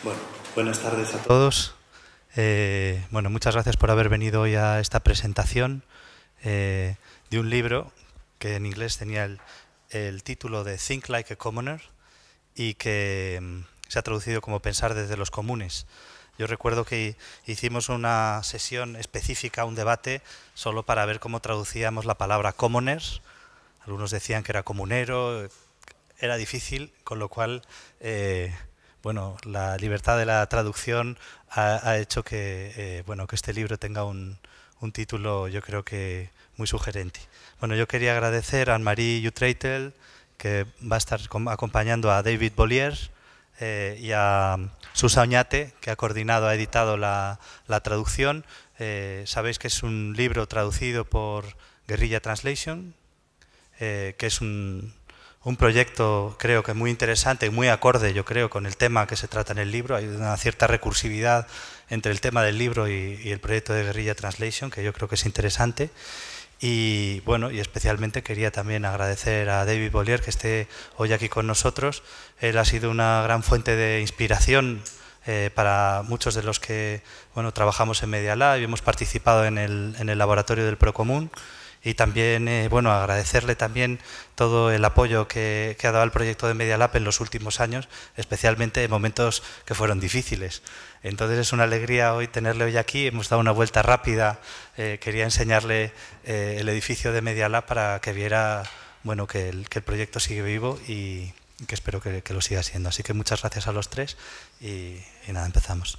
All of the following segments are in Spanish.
Bueno, buenas tardes a todos. Bueno, muchas gracias por haber venido hoy a esta presentación de un libro que en inglés tenía el título de Think Like a Commoner y que se ha traducido como Pensar desde los comunes. Yo recuerdo que hicimos una sesión específica, un debate, solo para ver cómo traducíamos la palabra commoners. Algunos decían que era comunero, era difícil, con lo cual bueno, la libertad de la traducción ha hecho que, bueno, que este libro tenga un título, yo creo que muy sugerente. Bueno, yo quería agradecer a Anne-Marie Jutreitel, que va a estar acompañando a David Bollier, y a Susa Oñate, que ha coordinado, ha editado la traducción. Sabéis que es un libro traducido por Guerrilla Translation, que es un proyecto, creo que muy interesante y muy acorde, yo creo, con el tema que se trata en el libro. Hay una cierta recursividad entre el tema del libro y el proyecto de Guerrilla Translation, que yo creo que es interesante. Y bueno, y especialmente quería también agradecer a David Bollier que esté hoy aquí con nosotros. Él ha sido una gran fuente de inspiración para muchos de los que, bueno, trabajamos en Media Lab y hemos participado en el laboratorio del Procomún. Y también, bueno, agradecerle también todo el apoyo que ha dado al proyecto de Media Lab en los últimos años, especialmente en momentos que fueron difíciles. Entonces es una alegría hoy tenerle hoy aquí. Hemos dado una vuelta rápida. Quería enseñarle el edificio de Media Lab para que viera, bueno, que el proyecto sigue vivo y que espero que lo siga siendo. Así que muchas gracias a los tres y nada, empezamos.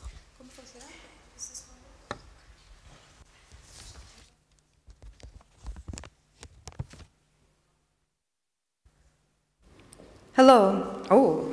Hello. Oh.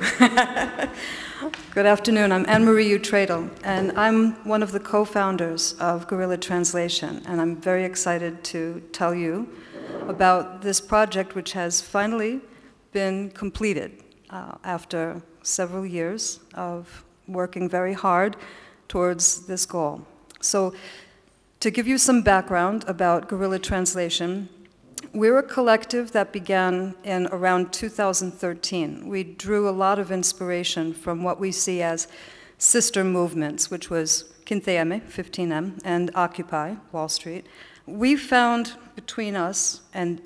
Good afternoon. I'm Anne-Marie Jutreitel, and I'm one of the co-founders of Guerrilla Translation, and I'm very excited to tell you about this project which has finally been completed after several years of working very hard towards this goal. So, to give you some background about Guerrilla Translation, we're a collective that began in around 2013. We drew a lot of inspiration from what we see as sister movements, which was 15M, 15M, and Occupy, Wall Street. We found between us,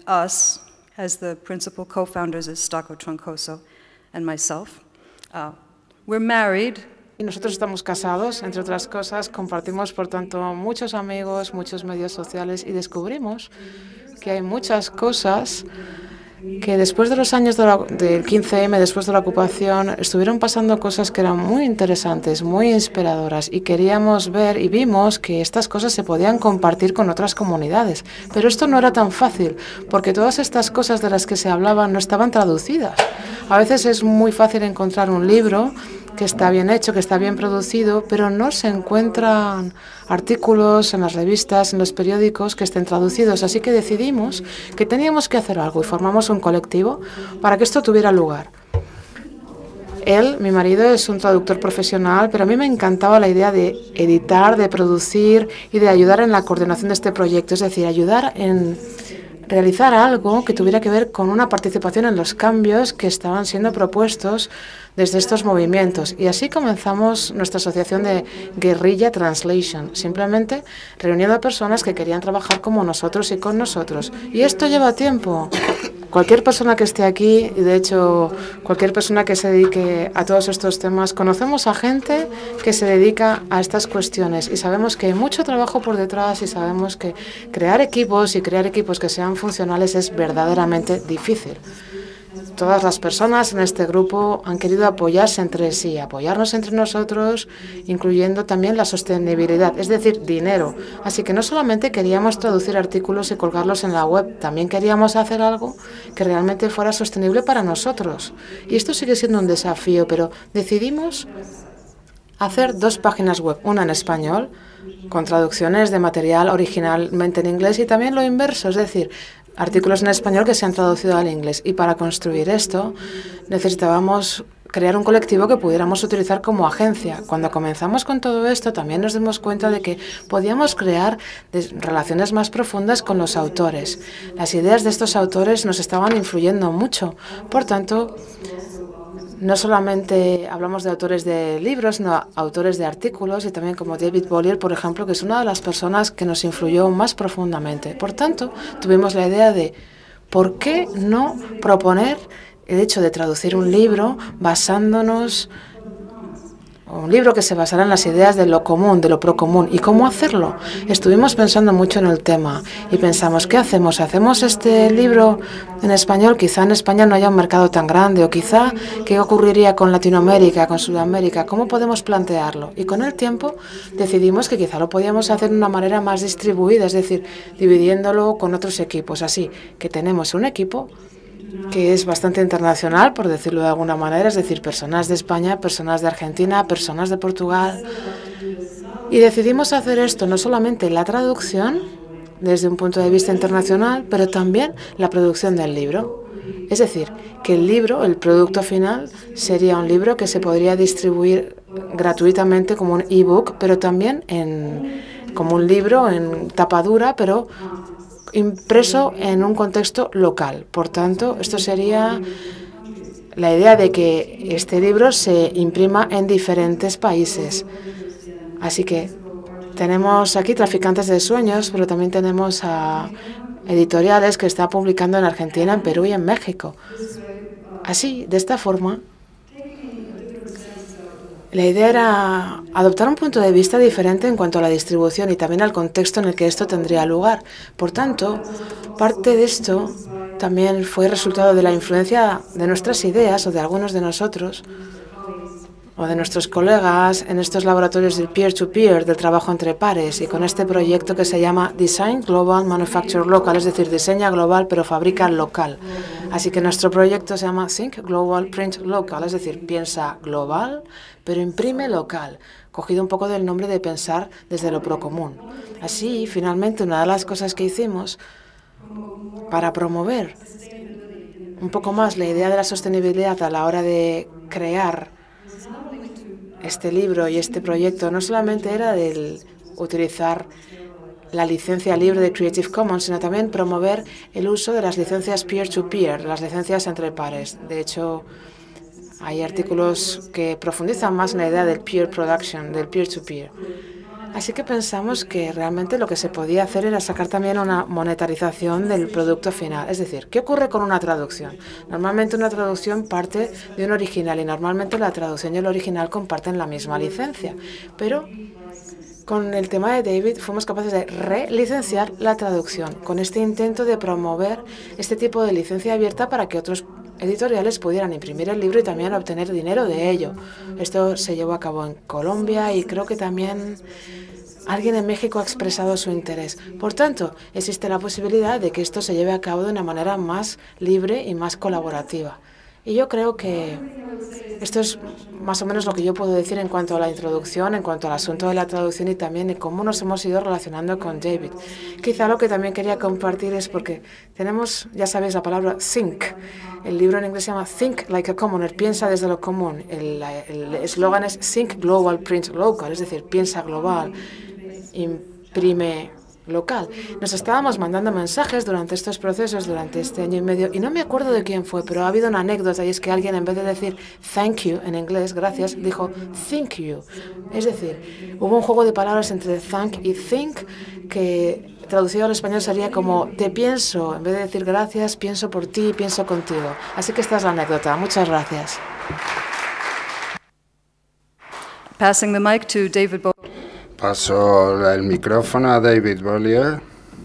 as the principal co-founders is Stacco Troncoso and myself, we're married. Y nosotros estamos casados, entre otras cosas, compartimos por tanto muchos amigos, muchos medios sociales y descubrimos que hay muchas cosas que después de los años del 15M, después de la ocupación, estuvieron pasando cosas que eran muy interesantes, muy inspiradoras y queríamos ver y vimos que estas cosas se podían compartir con otras comunidades. Pero esto no era tan fácil porque todas estas cosas de las que se hablaban no estaban traducidas. A veces es muy fácil encontrar un libro que está bien hecho, que está bien producido, pero no se encuentran artículos en las revistas, en los periódicos que estén traducidos. Así que decidimos que teníamos que hacer algo y formamos un colectivo para que esto tuviera lugar. Él, mi marido, es un traductor profesional, pero a mí me encantaba la idea de editar, de producir y de ayudar en la coordinación de este proyecto, es decir, ayudar en realizar algo que tuviera que ver con una participación en los cambios que estaban siendo propuestos desde estos movimientos. Y así comenzamos nuestra asociación de Guerrilla Translation, simplemente reuniendo a personas que querían trabajar como nosotros y con nosotros. Y esto lleva tiempo. Cualquier persona que esté aquí, y de hecho cualquier persona que se dedique a todos estos temas, conocemos a gente que se dedica a estas cuestiones y sabemos que hay mucho trabajo por detrás y sabemos que crear equipos y crear equipos que sean funcionales es verdaderamente difícil. Todas las personas en este grupo han querido apoyarse entre sí, apoyarnos entre nosotros, incluyendo también la sostenibilidad, es decir, dinero. Así que no solamente queríamos traducir artículos y colgarlos en la web, también queríamos hacer algo que realmente fuera sostenible para nosotros. Y esto sigue siendo un desafío, pero decidimos hacer 2 páginas web, una en español, con traducciones de material originalmente en inglés, y también lo inverso, es decir, artículos en español que se han traducido al inglés. Y para construir esto necesitábamos crear un colectivo que pudiéramos utilizar como agencia. Cuando comenzamos con todo esto también nos dimos cuenta de que podíamos crear relaciones más profundas con los autores. Las ideas de estos autores nos estaban influyendo mucho. Por tanto, no solamente hablamos de autores de libros, sino autores de artículos y también como David Bollier, por ejemplo, que es una de las personas que nos influyó más profundamente. Por tanto, tuvimos la idea de ¿por qué no proponer el hecho de traducir un libro basándonos, un libro que se basara en las ideas de lo común, de lo procomún? ¿Y cómo hacerlo? Estuvimos pensando mucho en el tema y pensamos, ¿qué hacemos? ¿Hacemos este libro en español? Quizá en España no haya un mercado tan grande, o quizá, ¿qué ocurriría con Latinoamérica, con Sudamérica? ¿Cómo podemos plantearlo? Y con el tiempo decidimos que quizá lo podíamos hacer de una manera más distribuida, es decir, dividiéndolo con otros equipos. Así que tenemos un equipo que es bastante internacional, por decirlo de alguna manera, es decir, personas de España, personas de Argentina, personas de Portugal. Y decidimos hacer esto, no solamente la traducción desde un punto de vista internacional, pero también la producción del libro. Es decir, que el libro, el producto final, sería un libro que se podría distribuir gratuitamente como un ebook, pero también como un libro en tapa dura, pero impreso en un contexto local. Por tanto, esto sería la idea de que este libro se imprima en diferentes países. Así que tenemos aquí Traficantes de Sueños, pero también tenemos a editoriales que está publicando en Argentina, en Perú y en México. Así, de esta forma, la idea era adoptar un punto de vista diferente en cuanto a la distribución y también al contexto en el que esto tendría lugar. Por tanto, parte de esto también fue resultado de la influencia de nuestras ideas o de algunos de nosotros o de nuestros colegas en estos laboratorios del peer-to-peer, del trabajo entre pares, y con este proyecto que se llama Design Global, Manufacture Local, es decir, diseña global pero fabrica local. Así que nuestro proyecto se llama Think Global, Print Local, es decir, piensa global pero imprime local, cogido un poco del nombre de pensar desde lo procomún. Así, finalmente, una de las cosas que hicimos para promover un poco más la idea de la sostenibilidad a la hora de crear este libro y este proyecto no solamente era del utilizar la licencia libre de Creative Commons, sino también promover el uso de las licencias peer-to-peer, las licencias entre pares. De hecho, hay artículos que profundizan más en la idea del peer production, del peer-to-peer. Así que pensamos que realmente lo que se podía hacer era sacar también una monetarización del producto final. Es decir, ¿qué ocurre con una traducción? Normalmente una traducción parte de un original y normalmente la traducción y el original comparten la misma licencia. Pero con el tema de David fuimos capaces de relicenciar la traducción con este intento de promover este tipo de licencia abierta para que otros editoriales pudieran imprimir el libro y también obtener dinero de ello. Esto se llevó a cabo en Colombia y creo que también alguien en México ha expresado su interés. Por tanto, existe la posibilidad de que esto se lleve a cabo de una manera más libre y más colaborativa. Y yo creo que esto es más o menos lo que yo puedo decir en cuanto a la introducción, en cuanto al asunto de la traducción y también de cómo nos hemos ido relacionando con David. Quizá lo que también quería compartir es porque tenemos, ya sabéis, la palabra think. El libro en inglés se llama Think Like a Commoner, piensa desde lo común. El eslogan es Think Global, Print Local, es decir, piensa global, imprime local. Nos estábamos mandando mensajes durante estos procesos, durante este año y medio, y no me acuerdo de quién fue, pero ha habido una anécdota y es que alguien, en vez de decir thank you en inglés, gracias, dijo think you. Es decir, hubo un juego de palabras entre thank y think que traducido al español sería como te pienso, en vez de decir gracias, pienso por ti, pienso contigo. Así que esta es la anécdota. Muchas gracias. Passing the mic to David Bollier. Paso el micrófono a David Bollier.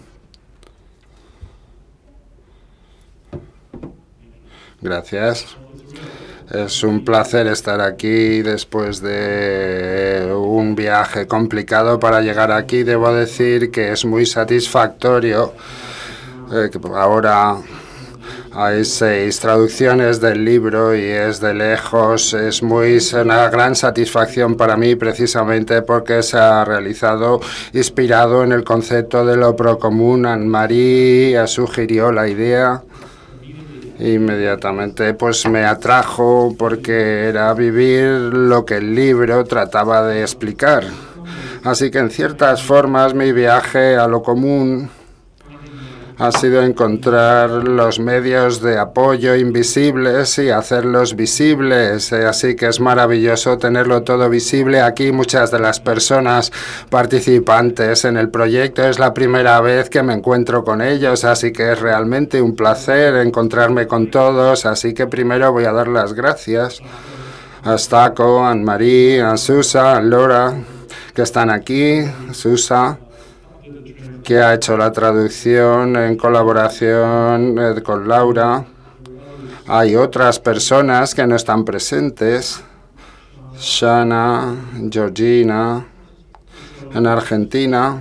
Gracias. Es un placer estar aquí después de un viaje complicado para llegar aquí. Debo decir que es muy satisfactorio que ahora hay 6 traducciones del libro y es de lejos, es una gran satisfacción para mí precisamente porque se ha realizado inspirado en el concepto de lo procomún. Anne-Marie sugirió la idea. Inmediatamente pues me atrajo porque era vivir lo que el libro trataba de explicar. Así que en ciertas formas mi viaje a lo común ha sido encontrar los medios de apoyo invisibles y hacerlos visibles. Así que es maravilloso tenerlo todo visible aquí. Muchas de las personas participantes en el proyecto es la primera vez que me encuentro con ellos, así que es realmente un placer encontrarme con todos. Así que primero voy a dar las gracias a Staco, a Anne-Marie, a Susa, a Laura, que están aquí. Susa, que ha hecho la traducción en colaboración con Laura. Hay otras personas que no están presentes. Shana, Georgina, en Argentina.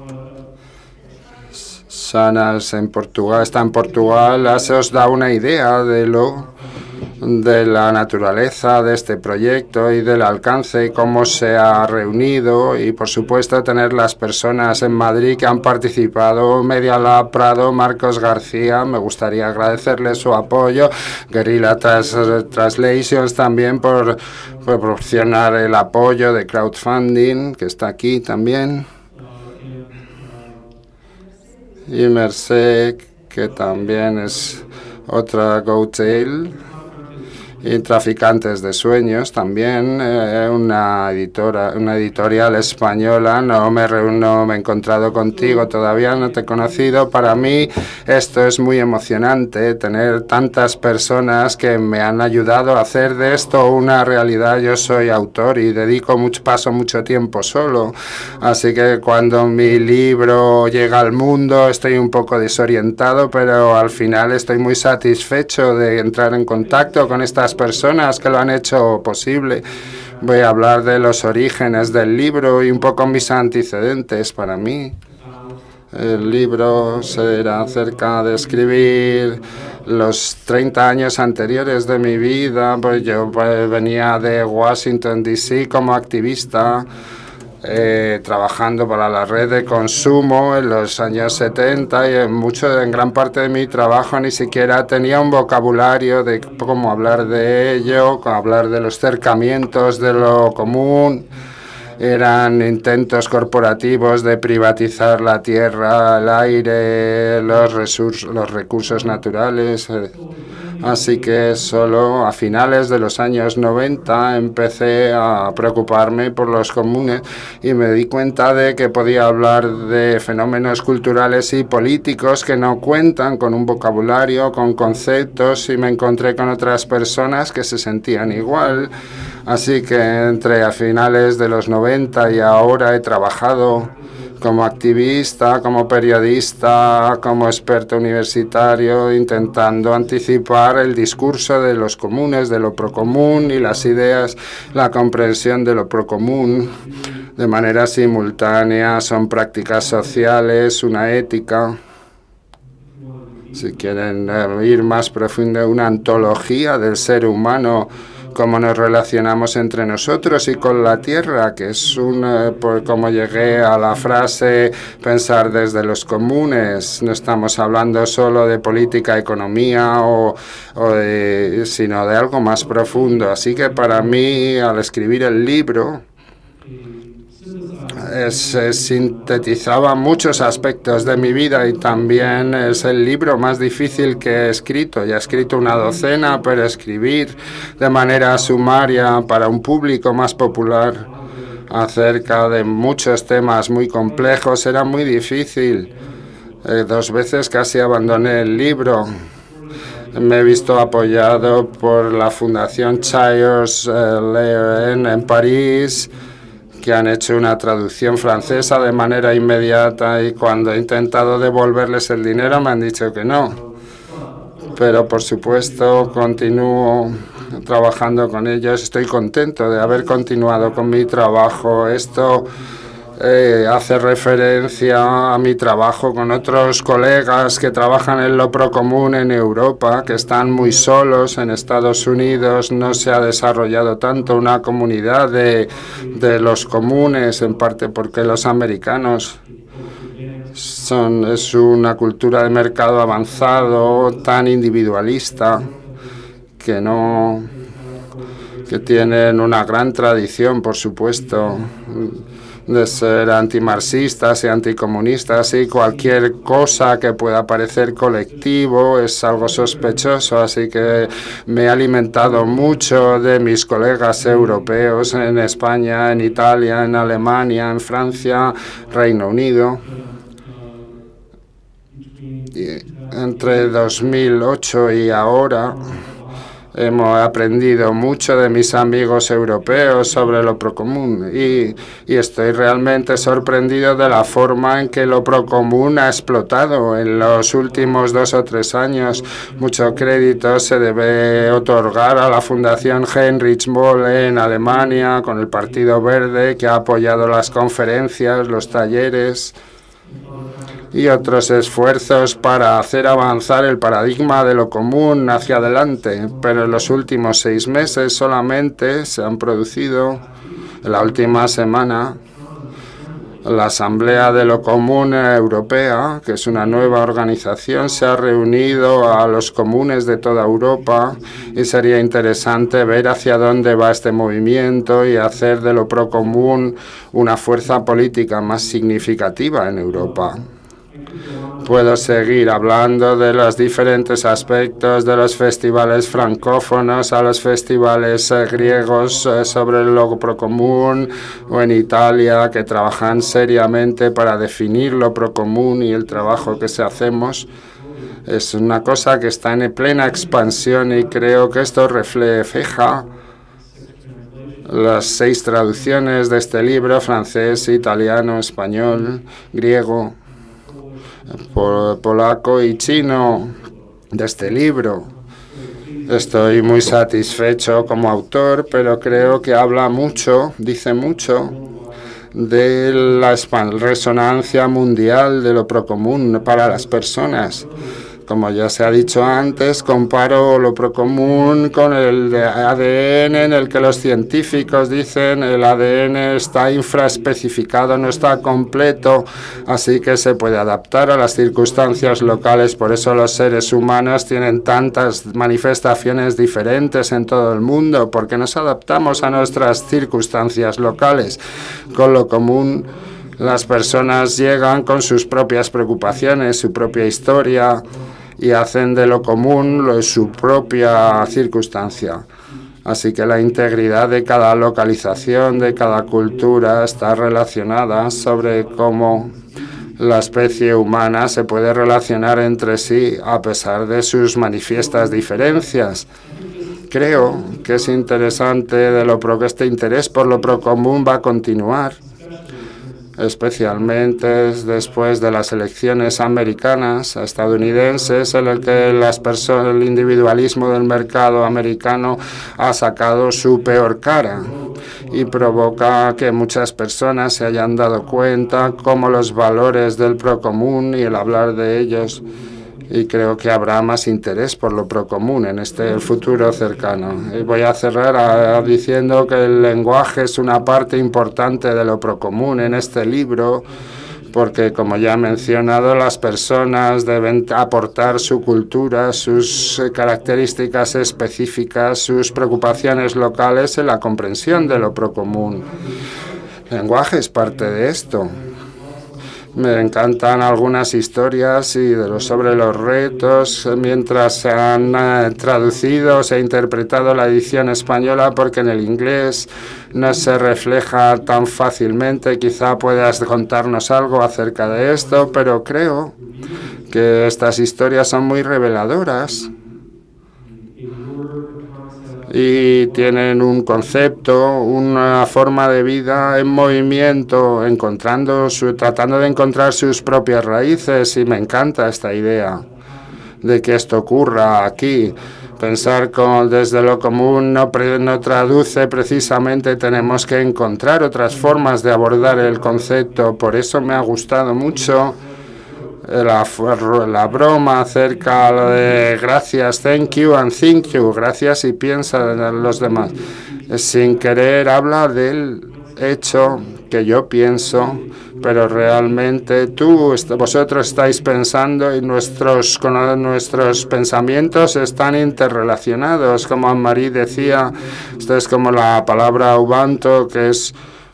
Shana está en Portugal. Eso os da una idea de la naturaleza de este proyecto y del alcance y cómo se ha reunido, y por supuesto tener las personas en Madrid que han participado, Media Lab Prado, Marcos García, me gustaría agradecerles su apoyo, Guerrilla Translations también por proporcionar el apoyo de crowdfunding, que está aquí también, y Merced, que también es otra GoTail, y Traficantes de Sueños también, una editorial española. No me he encontrado contigo todavía, no te he conocido. Para mí esto es muy emocionante, tener tantas personas que me han ayudado a hacer de esto una realidad. Yo soy autor y paso mucho tiempo solo, así que cuando mi libro llega al mundo estoy un poco desorientado, pero al final estoy muy satisfecho de entrar en contacto con estas personas que lo han hecho posible. Voy a hablar de los orígenes del libro y un poco mis antecedentes. Para mí el libro será acerca de escribir los 30 años anteriores de mi vida. Pues yo venía de Washington, D.C. como activista, trabajando para la red de consumo en los años 70, y en gran parte de mi trabajo ni siquiera tenía un vocabulario de cómo hablar de ello, cómo hablar de los cercamientos de lo común. Eran intentos corporativos de privatizar la tierra, el aire, los recursos naturales. Así que solo a finales de los años 90 empecé a preocuparme por los comunes y me di cuenta de que podía hablar de fenómenos culturales y políticos que no cuentan con un vocabulario, con conceptos, y me encontré con otras personas que se sentían igual. Así que a finales de los 90 y ahora he trabajado como activista, como periodista, como experto universitario, intentando anticipar el discurso de los comunes, de lo procomún, y las ideas, la comprensión de lo procomún de manera simultánea. Son prácticas sociales, una ética. Si quieren ir más profundo, una antología del ser humano, cómo nos relacionamos entre nosotros y con la tierra, que es como llegué a la frase pensar desde los comunes. No estamos hablando solo de política, economía, sino de algo más profundo. Así que para mí, al escribir el libro, sintetizaba muchos aspectos de mi vida, y también es el libro más difícil que he escrito. Ya he escrito una docena, pero escribir de manera sumaria para un público más popular acerca de muchos temas muy complejos era muy difícil. 2 veces casi abandoné el libro. Me he visto apoyado por la Fundación Charles Leyen en París, que han hecho una traducción francesa de manera inmediata, y cuando he intentado devolverles el dinero me han dicho que no. Pero por supuesto continúo trabajando con ellos. Estoy contento de haber continuado con mi trabajo. Esto hace referencia a mi trabajo con otros colegas que trabajan en lo procomún en Europa, que están muy solos. En Estados Unidos no se ha desarrollado tanto una comunidad de los comunes, en parte porque los americanos es una cultura de mercado avanzado, tan individualista, que no que tienen una gran tradición, por supuesto, de ser antimarxistas y anticomunistas, y cualquier cosa que pueda parecer colectivo es algo sospechoso, así que me he alimentado mucho de mis colegas europeos en España, en Italia, en Alemania, en Francia, Reino Unido. Y entre 2008 y ahora hemos aprendido mucho de mis amigos europeos sobre lo procomún y estoy realmente sorprendido de la forma en que lo procomún ha explotado en los últimos 2 o 3 años. Mucho crédito se debe otorgar a la Fundación Heinrich Böll en Alemania, con el Partido Verde, que ha apoyado las conferencias, los talleres y otros esfuerzos para hacer avanzar el paradigma de lo común hacia adelante. Pero en los últimos 6 meses solamente se han producido, en la última semana, la Asamblea de lo Común Europea, que es una nueva organización, se ha reunido a los comunes de toda Europa, y sería interesante ver hacia dónde va este movimiento y hacer de lo procomún una fuerza política más significativa en Europa. Puedo seguir hablando de los diferentes aspectos de los festivales francófonos a los festivales griegos sobre lo procomún, o en Italia, que trabajan seriamente para definir lo procomún, y el trabajo que hacemos es una cosa que está en plena expansión, y creo que esto refleja las 6 traducciones de este libro: francés, italiano, español, griego, polaco y chino de este libro. Estoy muy satisfecho como autor, pero creo que habla mucho, dice mucho de la resonancia mundial de lo procomún para las personas. Como ya se ha dicho antes, comparo lo procomún con el de ADN, en el que los científicos dicen el ADN está infraespecificado, no está completo, así que se puede adaptar a las circunstancias locales. Por eso los seres humanos tienen tantas manifestaciones diferentes en todo el mundo, porque nos adaptamos a nuestras circunstancias locales. Con lo común, las personas llegan con sus propias preocupaciones, su propia historia, y hacen de lo común su propia circunstancia. Así que la integridad de cada localización, de cada cultura, está relacionada sobre cómo la especie humana se puede relacionar entre sí a pesar de sus manifiestas diferencias. Creo que es interesante que este interés por lo procomún va a continuar, especialmente después de las elecciones americanas, estadounidenses, en el que el individualismo del mercado americano ha sacado su peor cara, y provoca que muchas personas se hayan dado cuenta cómo los valores del procomún y el hablar de ellos, y creo que habrá más interés por lo procomún en este futuro cercano. Y voy a cerrar diciendo que el lenguaje es una parte importante de lo procomún en este libro, porque, como ya he mencionado, las personas deben aportar su cultura, sus características específicas, sus preocupaciones locales en la comprensión de lo procomún. El lenguaje es parte de esto. Me encantan algunas historias sobre los retos mientras se han traducido, se ha interpretado la edición española, porque en el inglés no se refleja tan fácilmente. Quizá puedas contarnos algo acerca de esto, pero creo que estas historias son muy reveladoras y tienen un concepto, una forma de vida en movimiento, tratando de encontrar sus propias raíces, y me encanta esta idea de que esto ocurra aquí. Pensar desde lo común no traduce precisamente, tenemos que encontrar otras formas de abordar el concepto. Por eso me ha gustado mucho la broma acerca de gracias, thank you and think you, gracias y piensa en los demás. Sin querer habla del hecho que yo pienso, pero realmente vosotros estáis pensando y nuestros pensamientos están interrelacionados. Como Anne-Marie decía, esto es como la palabra Ubuntu, que es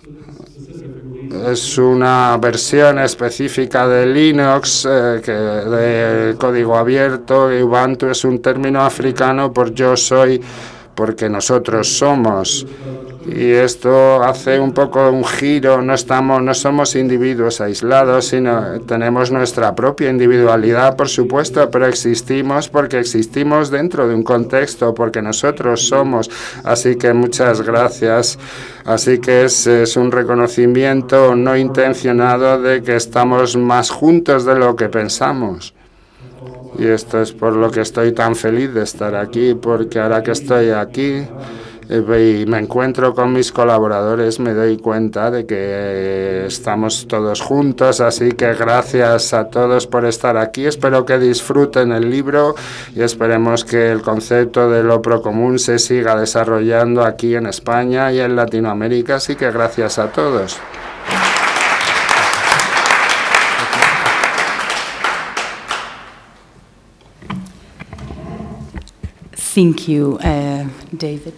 una versión específica de Linux, de código abierto, y Ubuntu es un término africano por yo soy, porque nosotros somos. Y esto hace un poco un giro, no somos individuos aislados, sino tenemos nuestra propia individualidad, por supuesto, pero existimos porque existimos dentro de un contexto, porque nosotros somos. Así que muchas gracias. Así que es un reconocimiento no intencionado de que estamos más juntos de lo que pensamos. Y esto es por lo que estoy tan feliz de estar aquí, porque ahora que estoy aquí y me encuentro con mis colaboradores, me doy cuenta de que estamos todos juntos, así que gracias a todos por estar aquí. Espero que disfruten el libro y esperemos que el concepto de lo procomún se siga desarrollando aquí en España y en Latinoamérica, así que gracias a todos. Thank you, David.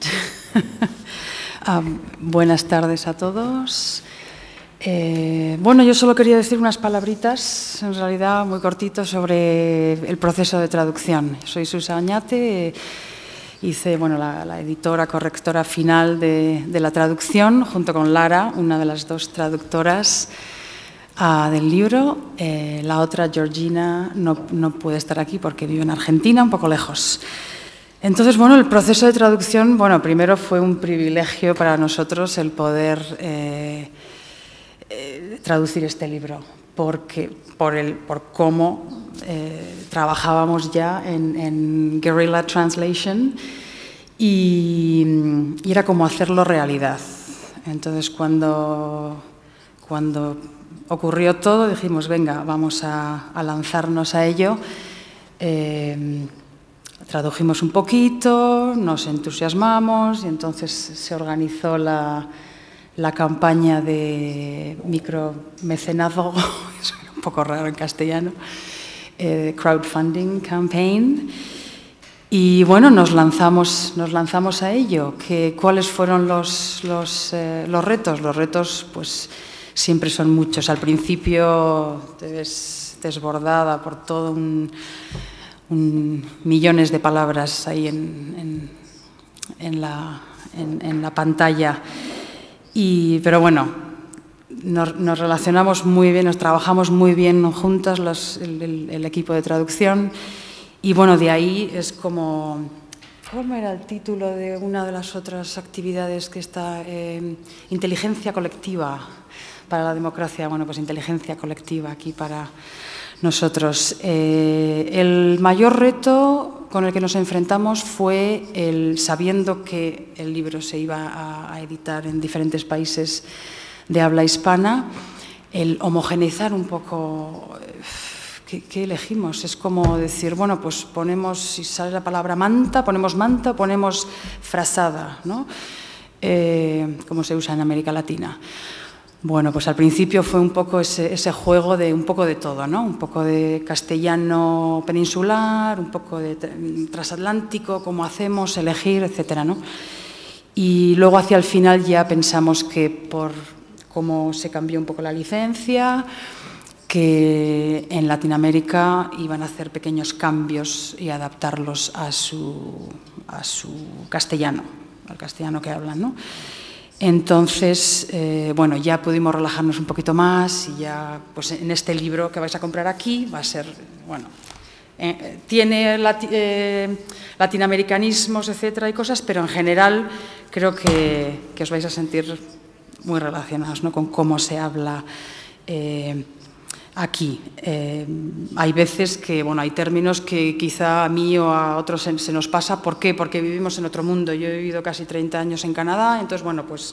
Buenas tardes a todos. Bueno, yo solo quería decir unas palabritas, en realidad muy cortito, sobre el proceso de traducción. Soy Susa Oñate, hice la editora, correctora final de la traducción, junto con Lara, una de las dos traductoras del libro. La otra, Georgina, no puede estar aquí porque vive en Argentina, un poco lejos. Entonces, el proceso de traducción, primero fue un privilegio para nosotros el poder traducir este libro, por cómo trabajábamos ya en Guerrilla Translation y era como hacerlo realidad. Entonces, cuando ocurrió todo, dijimos, venga, vamos a lanzarnos a ello. Tradujimos un poquito, nos entusiasmamos y entonces se organizó la campaña de micromecenazgo, es un poco raro en castellano, crowdfunding campaign. Y nos lanzamos a ello. ¿Cuáles fueron los retos? Los retos, pues, siempre son muchos. Al principio te ves desbordada por todo millones de palabras ahí en la pantalla. Pero nos relacionamos muy bien, nos trabajamos muy bien juntas, el equipo de traducción. Y de ahí es como... ¿Cómo era el título de una de las otras actividades que está? Inteligencia colectiva para la democracia. Pues inteligencia colectiva aquí para nosotros. El mayor reto con el que nos enfrentamos fue sabiendo que el libro se iba a editar en diferentes países de habla hispana, el homogeneizar un poco qué elegimos. Es como decir, pues ponemos, si sale la palabra manta, ponemos frazada, ¿no? Como se usa en América Latina. Pues al principio fue un poco ese juego de un poco de todo, ¿no? Un poco de castellano peninsular, un poco de transatlántico, cómo hacemos, elegir, etcétera, ¿no? Y luego hacia el final ya pensamos que por cómo se cambió un poco la licencia, que en Latinoamérica iban a hacer pequeños cambios y adaptarlos a su castellano, al castellano que hablan, ¿no? Entonces, ya pudimos relajarnos un poquito más y ya, pues en este libro que vais a comprar aquí va a ser, tiene latinoamericanismos, etcétera, y cosas, pero en general creo que os vais a sentir muy relacionados, ¿no?, con cómo se habla aquí. Hay veces que, hay términos que quizá a mí o a otros se nos pasa. ¿Por qué? Porque vivimos en otro mundo. Yo he vivido casi 30 años en Canadá, entonces,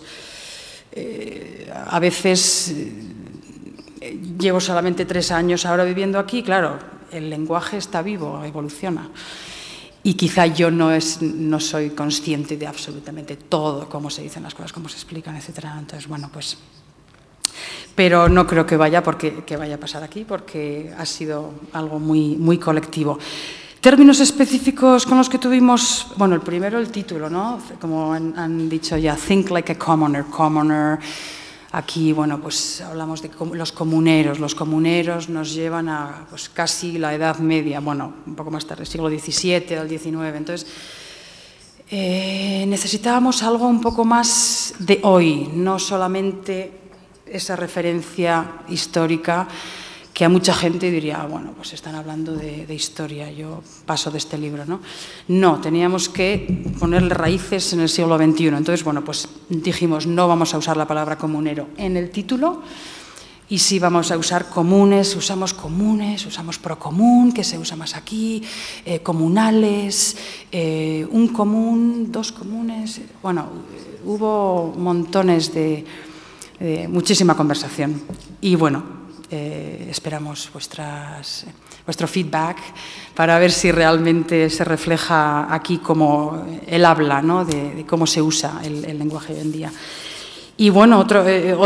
a veces llevo solamente 3 años ahora viviendo aquí. Claro, el lenguaje está vivo, evoluciona. y quizá yo no soy consciente de absolutamente todo, cómo se dicen las cosas, cómo se explican, etcétera. Entonces, bueno, pues... Pero no creo que vaya a pasar aquí, porque ha sido algo muy, muy colectivo. Términos específicos con los que tuvimos, bueno, el primero, el título, ¿no? Como han dicho ya, Think Like a Commoner, Commoner. Aquí, bueno, pues hablamos de los comuneros. Los comuneros nos llevan a pues, casi la Edad Media, bueno, un poco más tarde, siglo XVII o el XIX. Entonces, necesitábamos algo un poco más de hoy, no solamente esa referencia histórica que a mucha gente diría, bueno, pues están hablando de historia, yo paso de este libro, ¿no? No, teníamos que ponerle raíces en el siglo XXI. Entonces, bueno, pues dijimos, no vamos a usar la palabra comunero en el título, y sí vamos a usar comunes, usamos procomún, que se usa más aquí, comunales, un común, dos comunes. Bueno, hubo montones de muchísima conversación. Y bueno, esperamos vuestro feedback para ver si realmente se refleja aquí como él habla, ¿no? de cómo se usa el lenguaje hoy en día. Y bueno, otro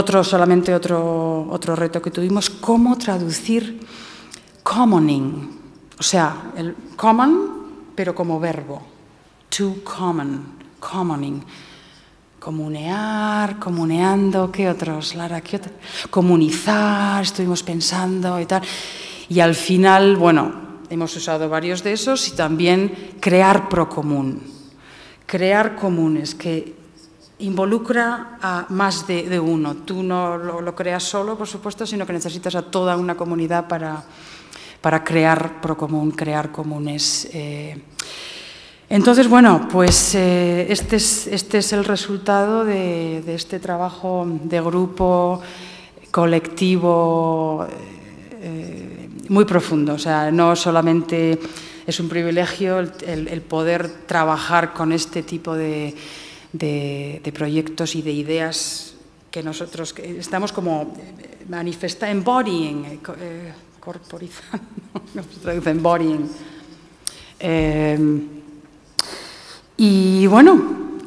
reto que tuvimos, cómo traducir commoning, o sea, el common, pero como verbo, to common, commoning. Comunear, comuneando, ¿qué otros, Lara? ¿Qué otros? Comunizar, estuvimos pensando y tal. Y al final, bueno, hemos usado varios de esos y también crear procomún. Crear comunes, que involucra a más de uno. Tú no lo creas solo, por supuesto, sino que necesitas a toda una comunidad para crear procomún, crear comunes. Entonces, bueno, pues este es el resultado de este trabajo de grupo, colectivo, muy profundo. O sea, no solamente es un privilegio el poder trabajar con este tipo de proyectos y de ideas que nosotros estamos como embodying, corporizando, no se traduce embodying. Y bueno,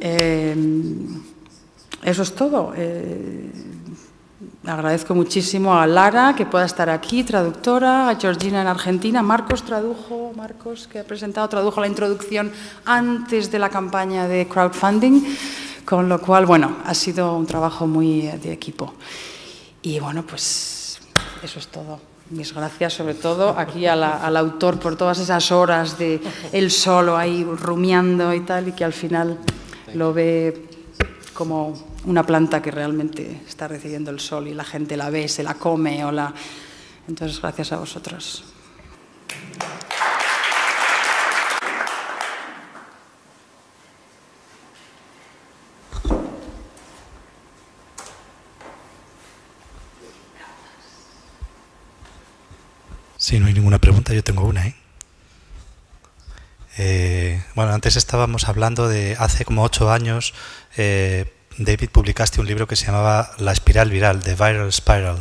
eso es todo. Agradezco muchísimo a Lara que pueda estar aquí, traductora, a Georgina en Argentina. Marcos que ha presentado, tradujo la introducción antes de la campaña de crowdfunding, con lo cual, bueno, ha sido un trabajo muy de equipo. Y bueno, pues eso es todo. Mis gracias, sobre todo, aquí al autor por todas esas horas de él solo ahí rumiando y tal, y que al final lo ve como una planta que realmente está recibiendo el sol y la gente la ve, se la come o la... Entonces, gracias a vosotros. Si no hay ninguna pregunta, yo tengo una, Bueno, antes estábamos hablando de hace como 8 años, David, publicaste un libro que se llamaba La espiral viral, The Viral Spiral.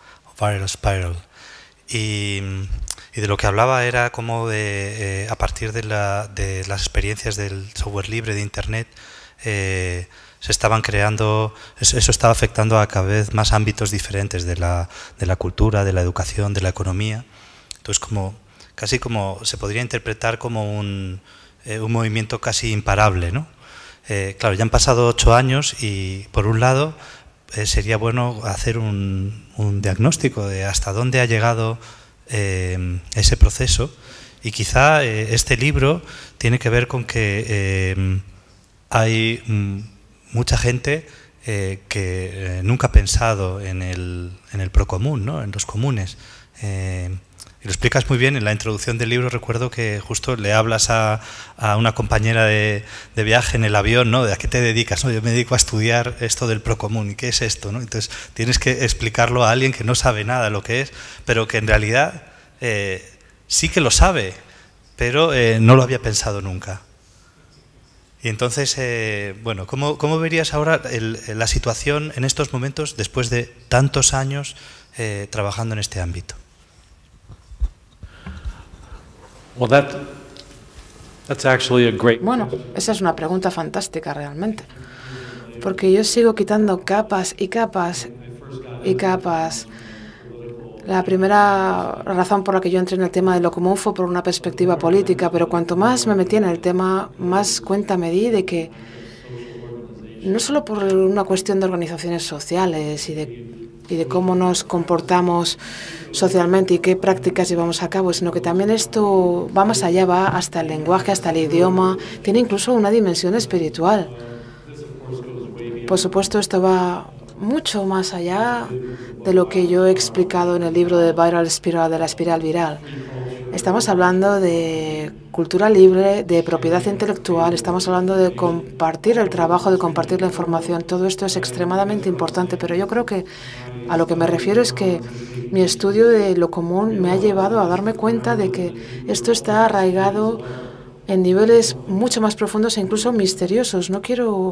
Y de lo que hablaba era como a partir de las experiencias del software libre, de Internet, se estaban creando, eso estaba afectando a cada vez más ámbitos diferentes de la cultura, de la educación, de la economía. Entonces, casi como se podría interpretar como un movimiento casi imparable, ¿no? Claro, ya han pasado 8 años y, por un lado, sería bueno hacer un diagnóstico de hasta dónde ha llegado ese proceso, y quizá este libro tiene que ver con que hay mucha gente que nunca ha pensado en el procomún, ¿no? En los comunes. Y lo explicas muy bien en la introducción del libro. Recuerdo que justo le hablas a una compañera de viaje en el avión, ¿no? ¿De a qué te dedicas? ¿No? Yo me dedico a estudiar esto del procomún. ¿Y qué es esto? ¿No? Entonces tienes que explicarlo a alguien que no sabe nada de lo que es, pero que en realidad sí que lo sabe, pero no lo había pensado nunca. Y entonces, bueno, ¿cómo verías ahora la situación en estos momentos después de tantos años trabajando en este ámbito? Well, Bueno, esa es una pregunta fantástica realmente, porque yo sigo quitando capas y capas y capas. La primera razón por la que yo entré en el tema de lo común fue por una perspectiva política, pero cuanto más me metí en el tema, más cuenta me di de que no solo por una cuestión de organizaciones sociales y de cómo nos comportamos socialmente y qué prácticas llevamos a cabo, sino que también esto va más allá, va hasta el lenguaje, hasta el idioma, tiene incluso una dimensión espiritual. Por supuesto, esto va mucho más allá de lo que yo he explicado en el libro de Viral Spiral, de la espiral viral. Estamos hablando de cultura libre, de propiedad intelectual, estamos hablando de compartir el trabajo, de compartir la información. Todo esto es extremadamente importante, pero yo creo que a lo que me refiero es que mi estudio de lo común me ha llevado a darme cuenta de que esto está arraigado en niveles mucho más profundos e incluso misteriosos. No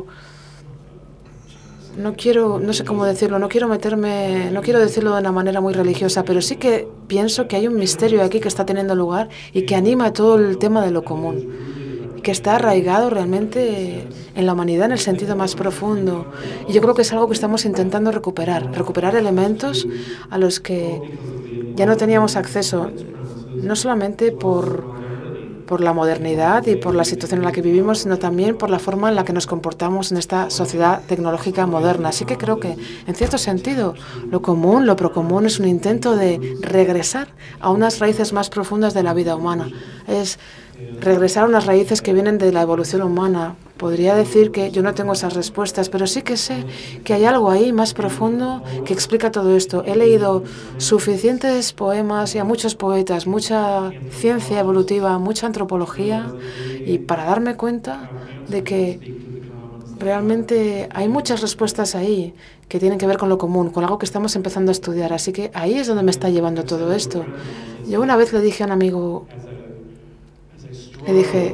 sé cómo decirlo, no quiero decirlo de una manera muy religiosa, pero sí que pienso que hay un misterio aquí que está teniendo lugar y que anima todo el tema de lo común, que está arraigado realmente en la humanidad en el sentido más profundo. Y yo creo que es algo que estamos intentando recuperar elementos a los que ya no teníamos acceso, no solamente por la modernidad y por la situación en la que vivimos, sino también por la forma en la que nos comportamos en esta sociedad tecnológica moderna. Así que creo que, en cierto sentido, lo común, lo procomún, es un intento de regresar a unas raíces más profundas de la vida humana. Es regresar a unas raíces que vienen de la evolución humana. Podría decir que yo no tengo esas respuestas, pero sí que sé que hay algo ahí más profundo que explica todo esto. He leído suficientes poemas y a muchos poetas, mucha ciencia evolutiva, mucha antropología, y para darme cuenta de que realmente hay muchas respuestas ahí que tienen que ver con lo común, con algo que estamos empezando a estudiar. Así que ahí es donde me está llevando todo esto. Yo una vez le dije a un amigo, le dije,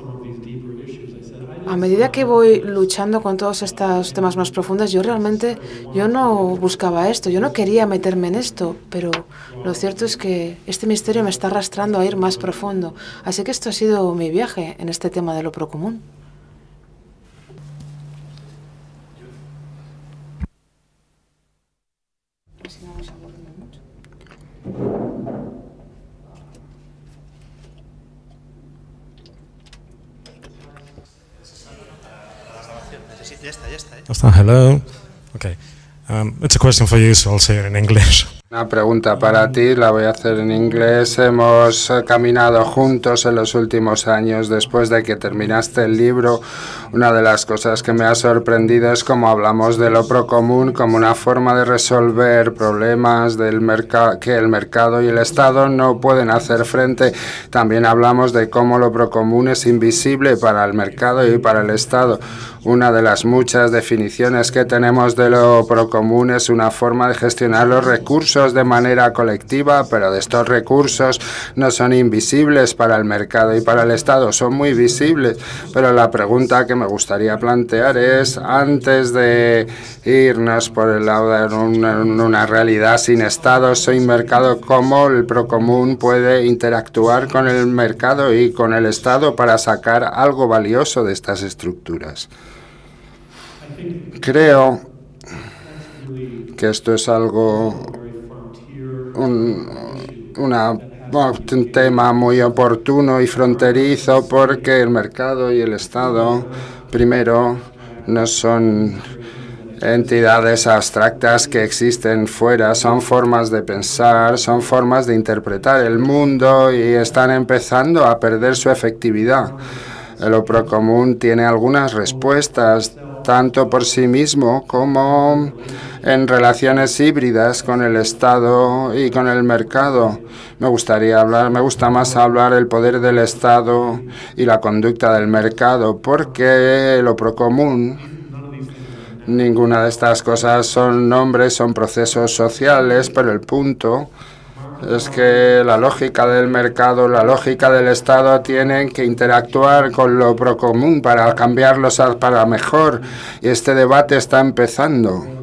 a medida que voy luchando con todos estos temas más profundos, yo no buscaba esto, yo no quería meterme en esto, pero lo cierto es que este misterio me está arrastrando a ir más profundo. Así que esto ha sido mi viaje en este tema de lo procomún. Ya está. Hello. Okay. It's a question for you, so I'll say it in English. Una pregunta para ti, la voy a hacer en inglés. Hemos caminado juntos en los últimos años. Después de que terminaste el libro, una de las cosas que me ha sorprendido es cómo hablamos de lo procomún como una forma de resolver problemas del que el mercado y el Estado no pueden hacer frente. También hablamos de cómo lo procomún es invisible para el mercado y para el Estado. Una de las muchas definiciones que tenemos de lo procomún es una forma de gestionar los recursos de manera colectiva, pero de estos recursos no son invisibles para el mercado y para el Estado, son muy visibles. Pero la pregunta que me gustaría plantear es, antes de irnos por el lado de una realidad sin Estado, sin mercado, ¿cómo el procomún puede interactuar con el mercado y con el Estado para sacar algo valioso de estas estructuras? Creo que esto es un tema muy oportuno y fronterizo, porque el mercado y el Estado, primero, no son entidades abstractas que existen fuera, son formas de pensar, son formas de interpretar el mundo y están empezando a perder su efectividad. Lo procomún tiene algunas respuestas, tanto por sí mismo como en relaciones híbridas con el Estado y con el mercado. Me gusta más hablar del poder del Estado y la conducta del mercado, porque lo procomún, ninguna de estas cosas son nombres, son procesos sociales, pero el punto es que la lógica del mercado, la lógica del Estado tienen que interactuar con lo procomún para cambiarlos para mejor, y este debate está empezando.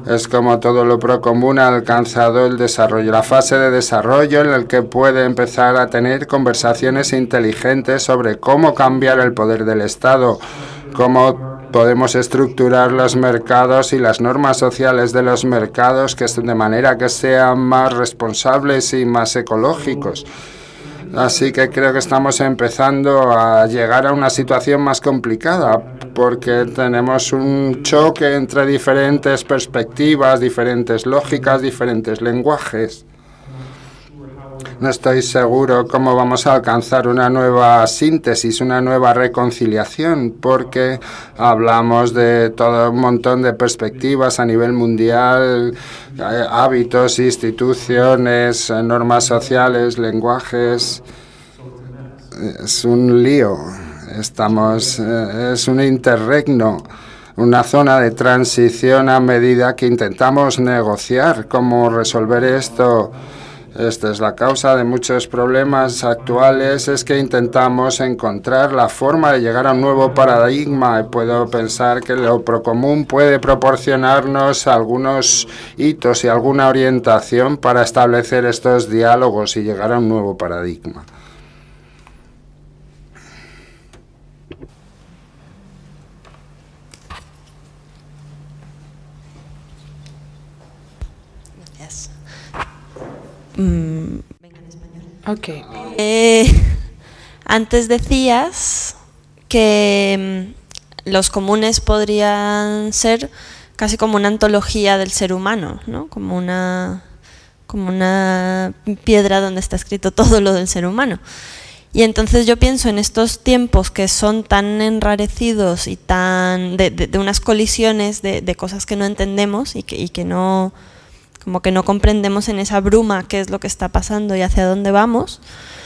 Es como todo lo procomún ha alcanzado el desarrollo, la fase de desarrollo en la que puede empezar a tener conversaciones inteligentes sobre cómo cambiar el poder del Estado, cómo podemos estructurar los mercados y las normas sociales de los mercados de manera que sean más responsables y más ecológicos. Así que creo que estamos empezando a llegar a una situación más complicada porque tenemos un choque entre diferentes perspectivas, diferentes lógicas, diferentes lenguajes. No estoy seguro cómo vamos a alcanzar una nueva síntesis, una nueva reconciliación, porque hablamos de todo un montón de perspectivas a nivel mundial, hábitos, instituciones, normas sociales, lenguajes. Es un lío. Es un interregno, una zona de transición a medida que intentamos negociar cómo resolver esto. Esta es la causa de muchos problemas actuales, es que intentamos encontrar la forma de llegar a un nuevo paradigma. Y puedo pensar que lo procomún puede proporcionarnos algunos hitos y alguna orientación para establecer estos diálogos y llegar a un nuevo paradigma. Venga en español. Okay. Antes decías que los comunes podrían ser casi como una antología del ser humano, ¿no? Como una piedra donde está escrito todo lo del ser humano. Y entonces yo pienso en estos tiempos que son tan enrarecidos y tan de unas colisiones de cosas que no entendemos y que no, como que no comprendemos en esa bruma qué es lo que está pasando y hacia dónde vamos.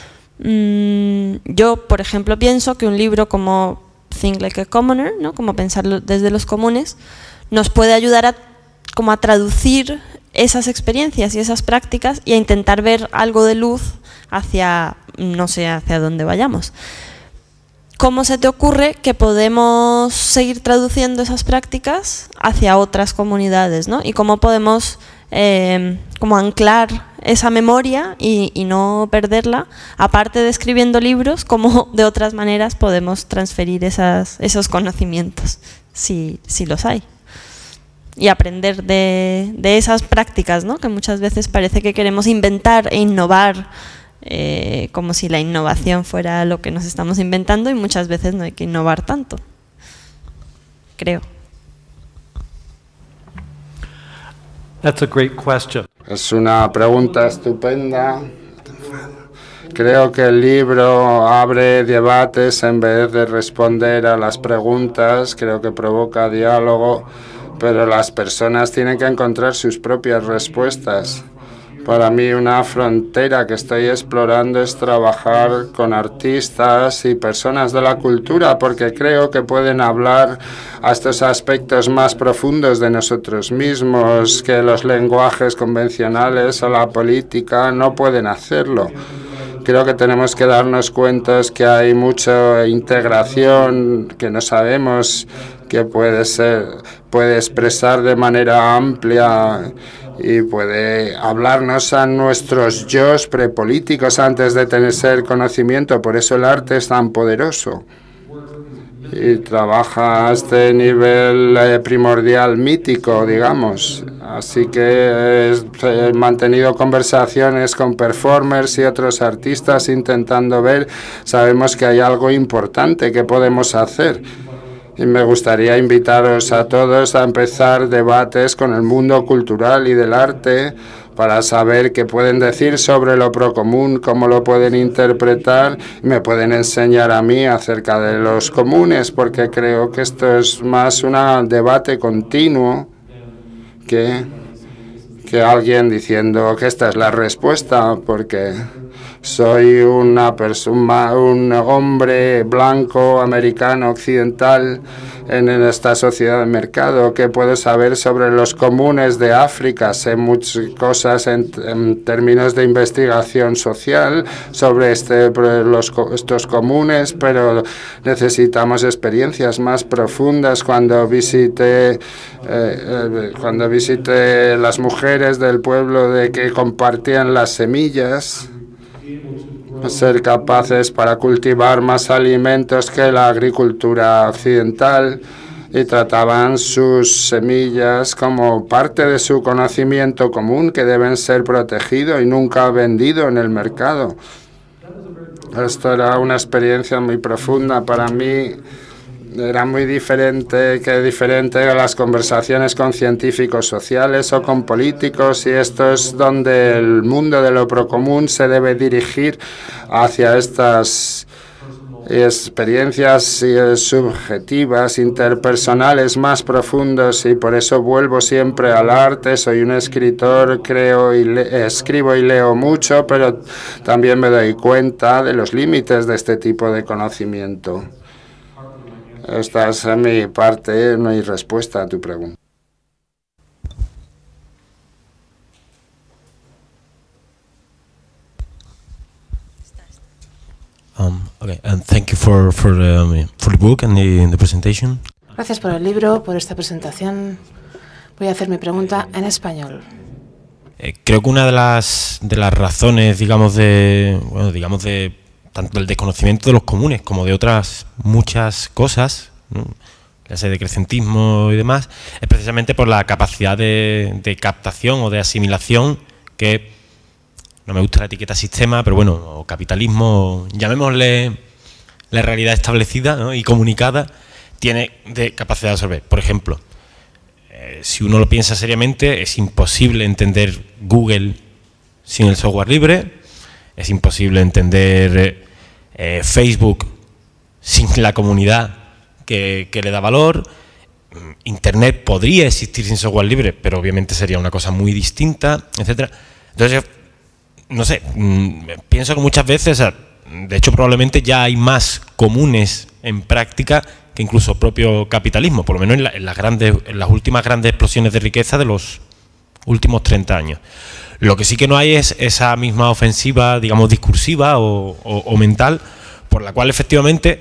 Yo, por ejemplo, pienso que un libro como Think Like a Commoner, ¿no? Como pensarlo desde los comunes, nos puede ayudar a traducir esas experiencias y esas prácticas y a intentar ver algo de luz hacia, no sé, hacia dónde vayamos. ¿Cómo se te ocurre que podemos seguir traduciendo esas prácticas hacia otras comunidades, ¿no? Y cómo podemos como anclar esa memoria y no perderla, aparte de escribiendo libros, cómo de otras maneras podemos transferir esos conocimientos, si los hay. Y aprender de esas prácticas, ¿no? Que muchas veces parece que queremos inventar e innovar, como si la innovación fuera lo que nos estamos inventando, y muchas veces no hay que innovar tanto, creo. That's a great question. Es una pregunta estupenda. Creo que el libro abre debates en vez de responder a las preguntas. Creo que provoca diálogo, pero las personas tienen que encontrar sus propias respuestas. Para mí, una frontera que estoy explorando es trabajar con artistas y personas de la cultura, porque creo que pueden hablar a estos aspectos más profundos de nosotros mismos, que los lenguajes convencionales o la política no pueden hacerlo. Creo que tenemos que darnos cuenta que hay mucha integración que no sabemos que puede expresar de manera amplia y puede hablarnos a nuestros yos prepolíticos antes de tener conocimiento. Por eso el arte es tan poderoso y trabaja a este nivel primordial mítico, digamos. Así que he mantenido conversaciones con performers y otros artistas intentando ver, sabemos que hay algo importante que podemos hacer. Y me gustaría invitaros a todos a empezar debates con el mundo cultural y del arte para saber qué pueden decir sobre lo procomún, cómo lo pueden interpretar, y me pueden enseñar a mí acerca de los comunes, porque creo que esto es más un debate continuo que alguien diciendo que esta es la respuesta, porque Soy un hombre blanco, americano, occidental, en esta sociedad de mercado. ¿Qué puedo saber sobre los comunes de África? Sé muchas cosas en términos de investigación social sobre estos comunes, pero necesitamos experiencias más profundas. Cuando visité las mujeres del pueblo de que compartían las semillas, ser capaces para cultivar más alimentos que la agricultura occidental, y trataban sus semillas como parte de su conocimiento común que deben ser protegido y nunca vendido en el mercado. Esto era una experiencia muy profunda para mí. Era muy diferente a las conversaciones con científicos sociales o con políticos, y esto es donde el mundo de lo procomún se debe dirigir, hacia estas experiencias subjetivas, interpersonales más profundos, y por eso vuelvo siempre al arte. Soy un escritor, escribo y leo mucho, pero también me doy cuenta de los límites de este tipo de conocimiento. Esta es mi parte, mi respuesta a tu pregunta. Okay, and thank you for the book and the presentation. Gracias por el libro, por esta presentación. Voy a hacer mi pregunta en español. Creo que una de las razones, digamos de tanto del desconocimiento de los comunes como de otras muchas cosas, ¿no?, ya sea de crecentismo y demás, es precisamente por la capacidad de captación o de asimilación que, no me gusta la etiqueta sistema, pero bueno, o capitalismo, llamémosle la realidad establecida, ¿no?, y comunicada, tiene de capacidad de absorber. Por ejemplo, si uno lo piensa seriamente, es imposible entender Google sin el software libre, es imposible entender Facebook sin la comunidad que le da valor. Internet podría existir sin software libre, pero obviamente sería una cosa muy distinta, etcétera. Entonces, no sé, pienso que muchas veces, de hecho probablemente ya hay más comunes en práctica que incluso propio capitalismo, por lo menos en las últimas grandes explosiones de riqueza de los últimos 30 años. Lo que sí que no hay es esa misma ofensiva, digamos, discursiva o mental, por la cual efectivamente,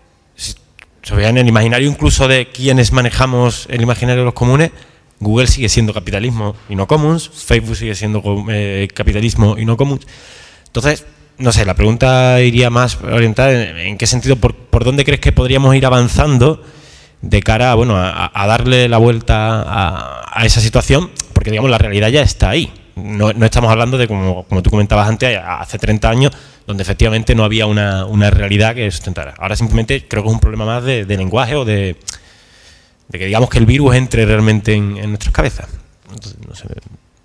se vea en el imaginario incluso de quienes manejamos el imaginario de los comunes, Google sigue siendo capitalismo y no commons, Facebook sigue siendo capitalismo y no commons. Entonces, no sé, la pregunta iría más orientada en qué sentido, por dónde crees que podríamos ir avanzando de cara a darle la vuelta a esa situación, porque digamos la realidad ya está ahí. No estamos hablando de, como tú comentabas antes, hace 30 años, donde efectivamente no había una realidad que sustentara. Ahora simplemente creo que es un problema más de lenguaje o de que digamos que el virus entre realmente en nuestras cabezas. Entonces, no sé.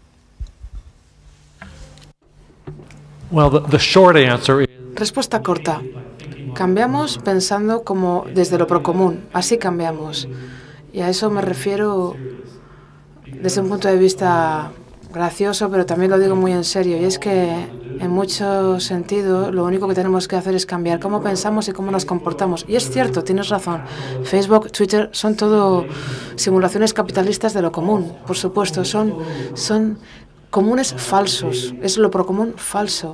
Well, the short answer is... Respuesta corta. Cambiamos pensando como desde lo procomún, así cambiamos. Y a eso me refiero desde un punto de vista gracioso, pero también lo digo muy en serio. Y es que en muchos sentidos lo único que tenemos que hacer es cambiar cómo pensamos y cómo nos comportamos. Y es cierto, tienes razón. Facebook, Twitter son todo simulaciones capitalistas de lo común. Por supuesto, son comunes falsos. Es lo procomún falso.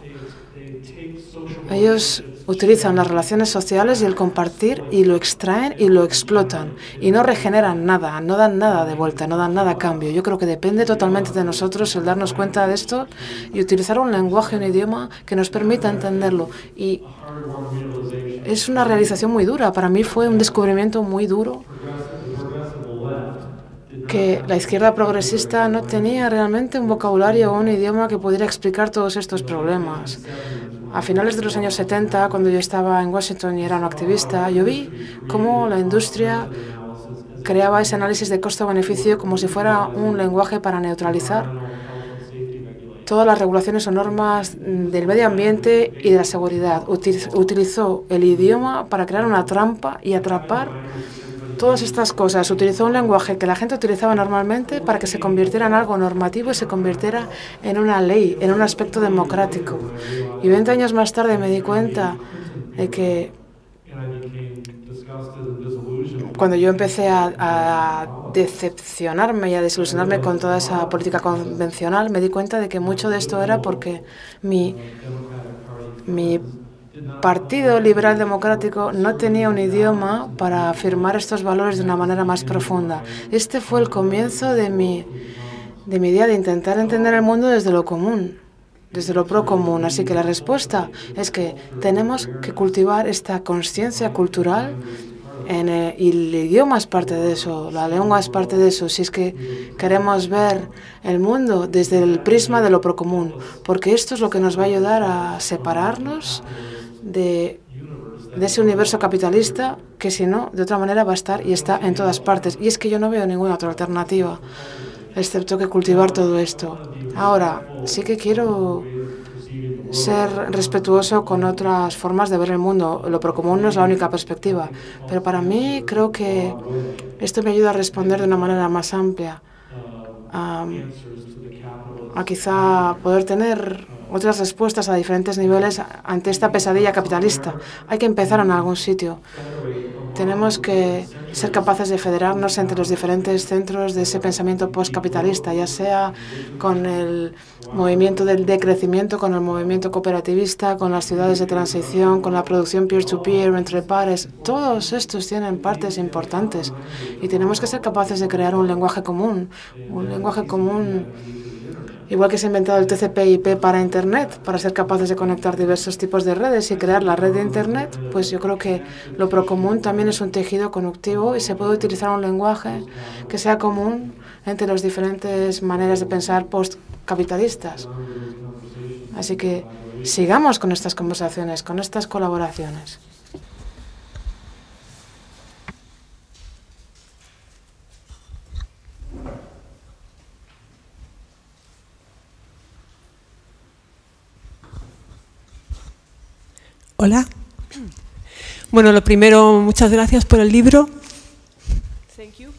Ellos utilizan las relaciones sociales y el compartir y lo extraen y lo explotan y no regeneran nada, no dan nada de vuelta, no dan nada a cambio. Yo creo que depende totalmente de nosotros el darnos cuenta de esto y utilizar un lenguaje, un idioma que nos permita entenderlo. Y es una realización muy dura. Para mí fue un descubrimiento muy duro que la izquierda progresista no tenía realmente un vocabulario o un idioma que pudiera explicar todos estos problemas. A finales de los años 70, cuando yo estaba en Washington y era un activista, yo vi cómo la industria creaba ese análisis de costo-beneficio como si fuera un lenguaje para neutralizar todas las regulaciones o normas del medio ambiente y de la seguridad. Utilizó el idioma para crear una trampa y atrapar todas estas cosas. Utilizó un lenguaje que la gente utilizaba normalmente para que se convirtiera en algo normativo y se convirtiera en una ley, en un aspecto democrático. Y 20 años más tarde me di cuenta de que cuando yo empecé a decepcionarme y a desilusionarme con toda esa política convencional, me di cuenta de que mucho de esto era porque mi Partido Liberal Democrático no tenía un idioma para afirmar estos valores de una manera más profunda. Este fue el comienzo de mi idea de intentar entender el mundo desde lo común, desde lo procomún. Así que la respuesta es que tenemos que cultivar esta conciencia cultural y el idioma es parte de eso, la lengua es parte de eso, si es que queremos ver el mundo desde el prisma de lo procomún, porque esto es lo que nos va a ayudar a separarnos de ese universo capitalista que si no, de otra manera va a estar y está en todas partes. Y es que yo no veo ninguna otra alternativa, excepto que cultivar todo esto. Ahora, sí que quiero ser respetuoso con otras formas de ver el mundo. Lo procomún no es la única perspectiva, pero para mí creo que esto me ayuda a responder de una manera más amplia, a quizá poder tener otras respuestas a diferentes niveles ante esta pesadilla capitalista. Hay que empezar en algún sitio. Tenemos que ser capaces de federarnos entre los diferentes centros de ese pensamiento postcapitalista, ya sea con el movimiento del decrecimiento, con el movimiento cooperativista, con las ciudades de transición, con la producción peer-to-peer, entre pares. Todos estos tienen partes importantes y tenemos que ser capaces de crear un lenguaje común, igual que se ha inventado el TCP/IP para Internet, para ser capaces de conectar diversos tipos de redes y crear la red de Internet, pues yo creo que lo procomún también es un tejido conectivo y se puede utilizar un lenguaje que sea común entre las diferentes maneras de pensar postcapitalistas. Así que sigamos con estas conversaciones, con estas colaboraciones. Hola. Bueno, lo primero, muchas gracias por el libro. Thank you.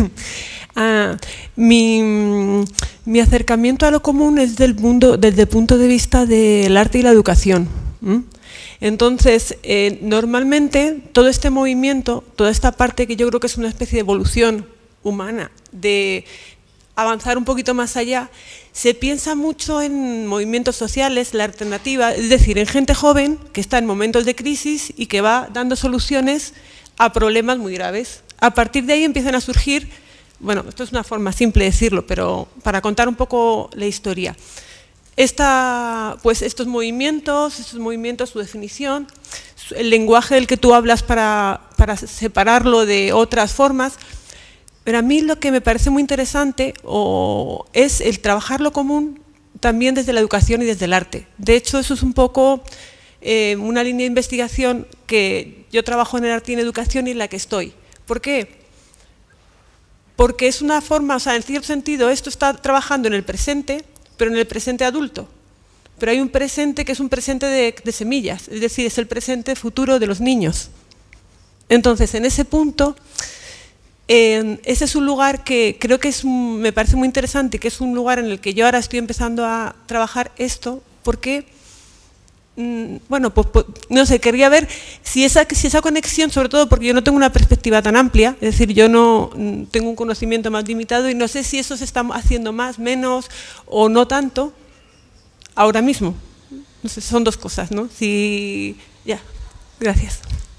Mi acercamiento a lo común es desde el punto de vista del arte y la educación. Entonces, normalmente todo este movimiento, toda esta parte que yo creo que es una especie de evolución humana, de avanzar un poquito más allá, se piensa mucho en movimientos sociales, la alternativa, es decir, en gente joven que está en momentos de crisis y que va dando soluciones a problemas muy graves. A partir de ahí empiezan a surgir, bueno, esto es una forma simple de decirlo, pero para contar un poco la historia. Pues estos movimientos, su definición, el lenguaje del que tú hablas para separarlo de otras formas. Pero a mí lo que me parece muy interesante es el trabajar lo común también desde la educación y desde el arte. De hecho, eso es un poco una línea de investigación que yo trabajo en el arte y en educación y en la que estoy. ¿Por qué? Porque es una forma, o sea, en cierto sentido, esto está trabajando en el presente, pero en el presente adulto. Pero hay un presente que es un presente de semillas, es decir, es el presente futuro de los niños. Entonces, en ese punto, ese es un lugar que creo que me parece muy interesante, que es un lugar en el que yo ahora estoy empezando a trabajar esto, porque, bueno, pues no sé, quería ver si esa conexión, sobre todo porque yo no tengo una perspectiva tan amplia, es decir, yo no tengo un conocimiento más limitado y no sé si eso se está haciendo más, menos o no tanto ahora mismo. No sé, son dos cosas, ¿no? Ya, gracias.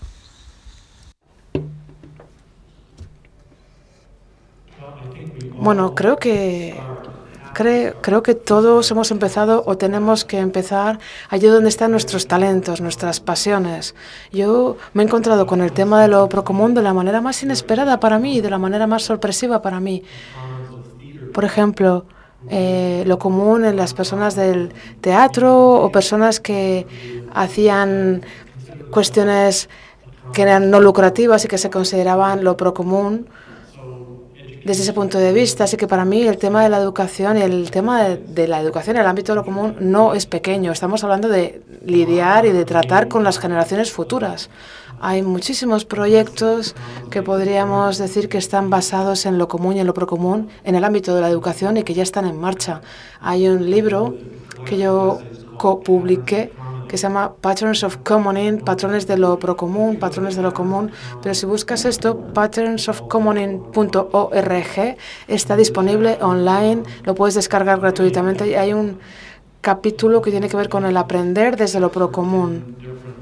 Bueno, creo que todos hemos empezado o tenemos que empezar allí donde están nuestros talentos, nuestras pasiones. Yo me he encontrado con el tema de lo procomún de la manera más inesperada para mí y de la manera más sorpresiva para mí. Por ejemplo, lo común en las personas del teatro o personas que hacían cuestiones que eran no lucrativas y que se consideraban lo procomún desde ese punto de vista. Así que para mí el tema de la educación y el tema de la educación en el ámbito de lo común no es pequeño. Estamos hablando de lidiar y de tratar con las generaciones futuras. Hay muchísimos proyectos que podríamos decir que están basados en lo común y en lo procomún en el ámbito de la educación y que ya están en marcha. Hay un libro que yo copubliqué que se llama Patterns of Commoning, patrones de lo procomún, patrones de lo común, pero si buscas esto, patternsofcommoning.org, está disponible online, lo puedes descargar gratuitamente y hay un capítulo que tiene que ver con el aprender desde lo procomún.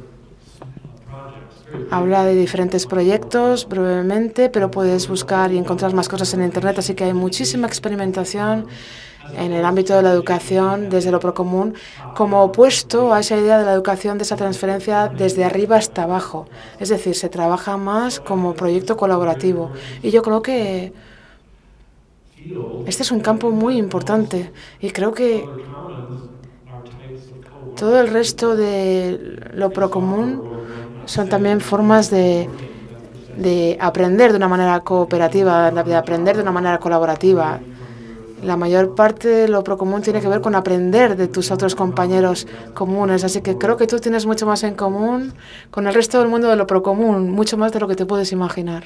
Habla de diferentes proyectos brevemente, pero puedes buscar y encontrar más cosas en Internet, así que hay muchísima experimentación en el ámbito de la educación desde lo procomún, como opuesto a esa idea de la educación, de esa transferencia desde arriba hasta abajo. Es decir, se trabaja más como proyecto colaborativo. Y yo creo que este es un campo muy importante y creo que todo el resto de lo procomún son también formas de aprender de una manera cooperativa, de aprender de una manera colaborativa. La mayor parte de lo procomún tiene que ver con aprender de tus otros compañeros comunes, así que creo que tú tienes mucho más en común con el resto del mundo de lo procomún, mucho más de lo que te puedes imaginar.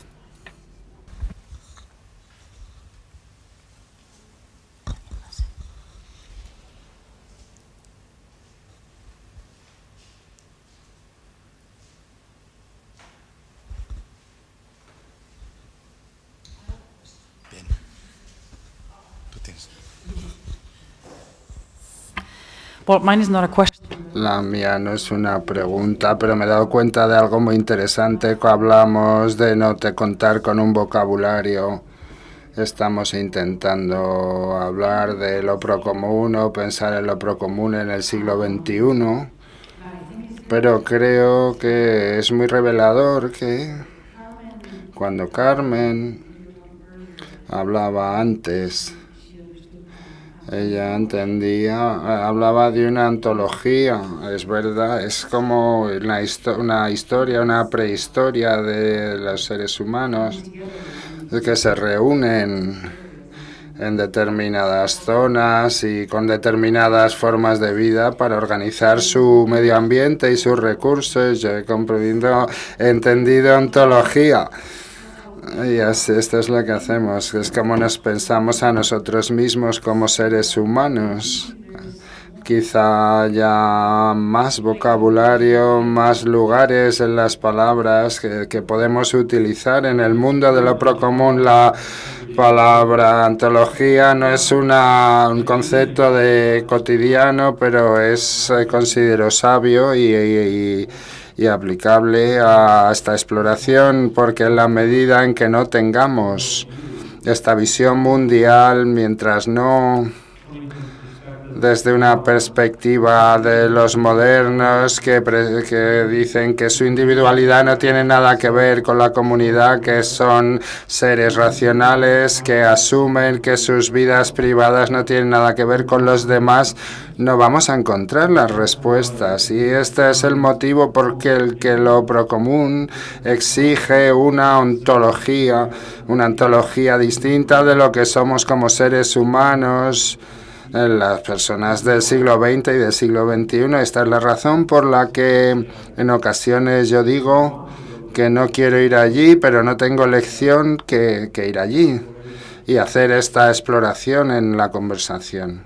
Well, mine is not a question. La mía no es una pregunta, pero me he dado cuenta de algo muy interesante. Hablamos de no te contar con un vocabulario. Estamos intentando hablar de lo procomún o pensar en lo procomún en el siglo XXI, pero creo que es muy revelador que cuando Carmen hablaba antes, ella entendía, hablaba de una antología, es verdad, es como una historia, una prehistoria de los seres humanos que se reúnen en determinadas zonas y con determinadas formas de vida para organizar su medio ambiente y sus recursos. Yo he entendido ontología. Y así, esto es lo que hacemos, es como nos pensamos a nosotros mismos como seres humanos. Quizá haya más vocabulario, más lugares en las palabras que podemos utilizar en el mundo de lo procomún. La palabra antología no es un concepto de cotidiano, pero es, considero, sabio y aplicable a esta exploración, porque en la medida en que no tengamos esta visión mundial, mientras no desde una perspectiva de los modernos que dicen que su individualidad no tiene nada que ver con la comunidad, que son seres racionales, que asumen que sus vidas privadas no tienen nada que ver con los demás, no vamos a encontrar las respuestas. Y este es el motivo por el que lo procomún exige una ontología distinta de lo que somos como seres humanos. Las personas del siglo XX y del siglo XXI. Esta es la razón por la que en ocasiones yo digo que no quiero ir allí, pero no tengo elección que ir allí y hacer esta exploración en la conversación.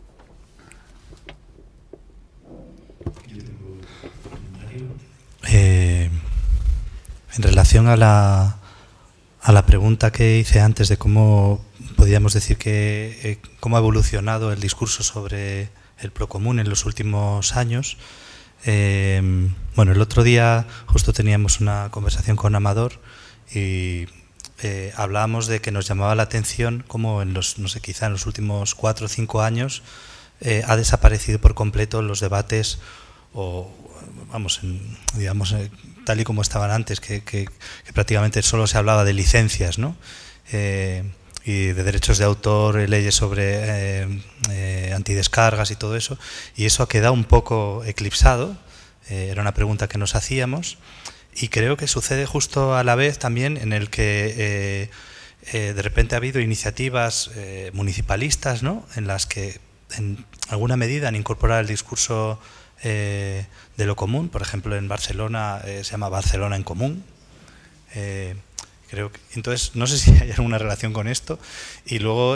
En relación a la pregunta que hice antes de cómo podríamos decir que cómo ha evolucionado el discurso sobre el procomún en los últimos años. Bueno, el otro día justo teníamos una conversación con Amador y hablábamos de que nos llamaba la atención cómo en los, no sé, quizá en los últimos 4 o 5 años ha desaparecido por completo los debates o, vamos, digamos, tal y como estaban antes, que prácticamente solo se hablaba de licencias, ¿no? Y de derechos de autor, leyes sobre antidescargas y todo eso, y eso ha quedado un poco eclipsado. Era una pregunta que nos hacíamos y creo que sucede justo a la vez también en el que de repente ha habido iniciativas municipalistas, ¿no?, en las que en alguna medida han incorporado el discurso de lo común. Por ejemplo, en Barcelona se llama Barcelona en Común. Creo que, entonces, no sé si hay alguna relación con esto. Y luego,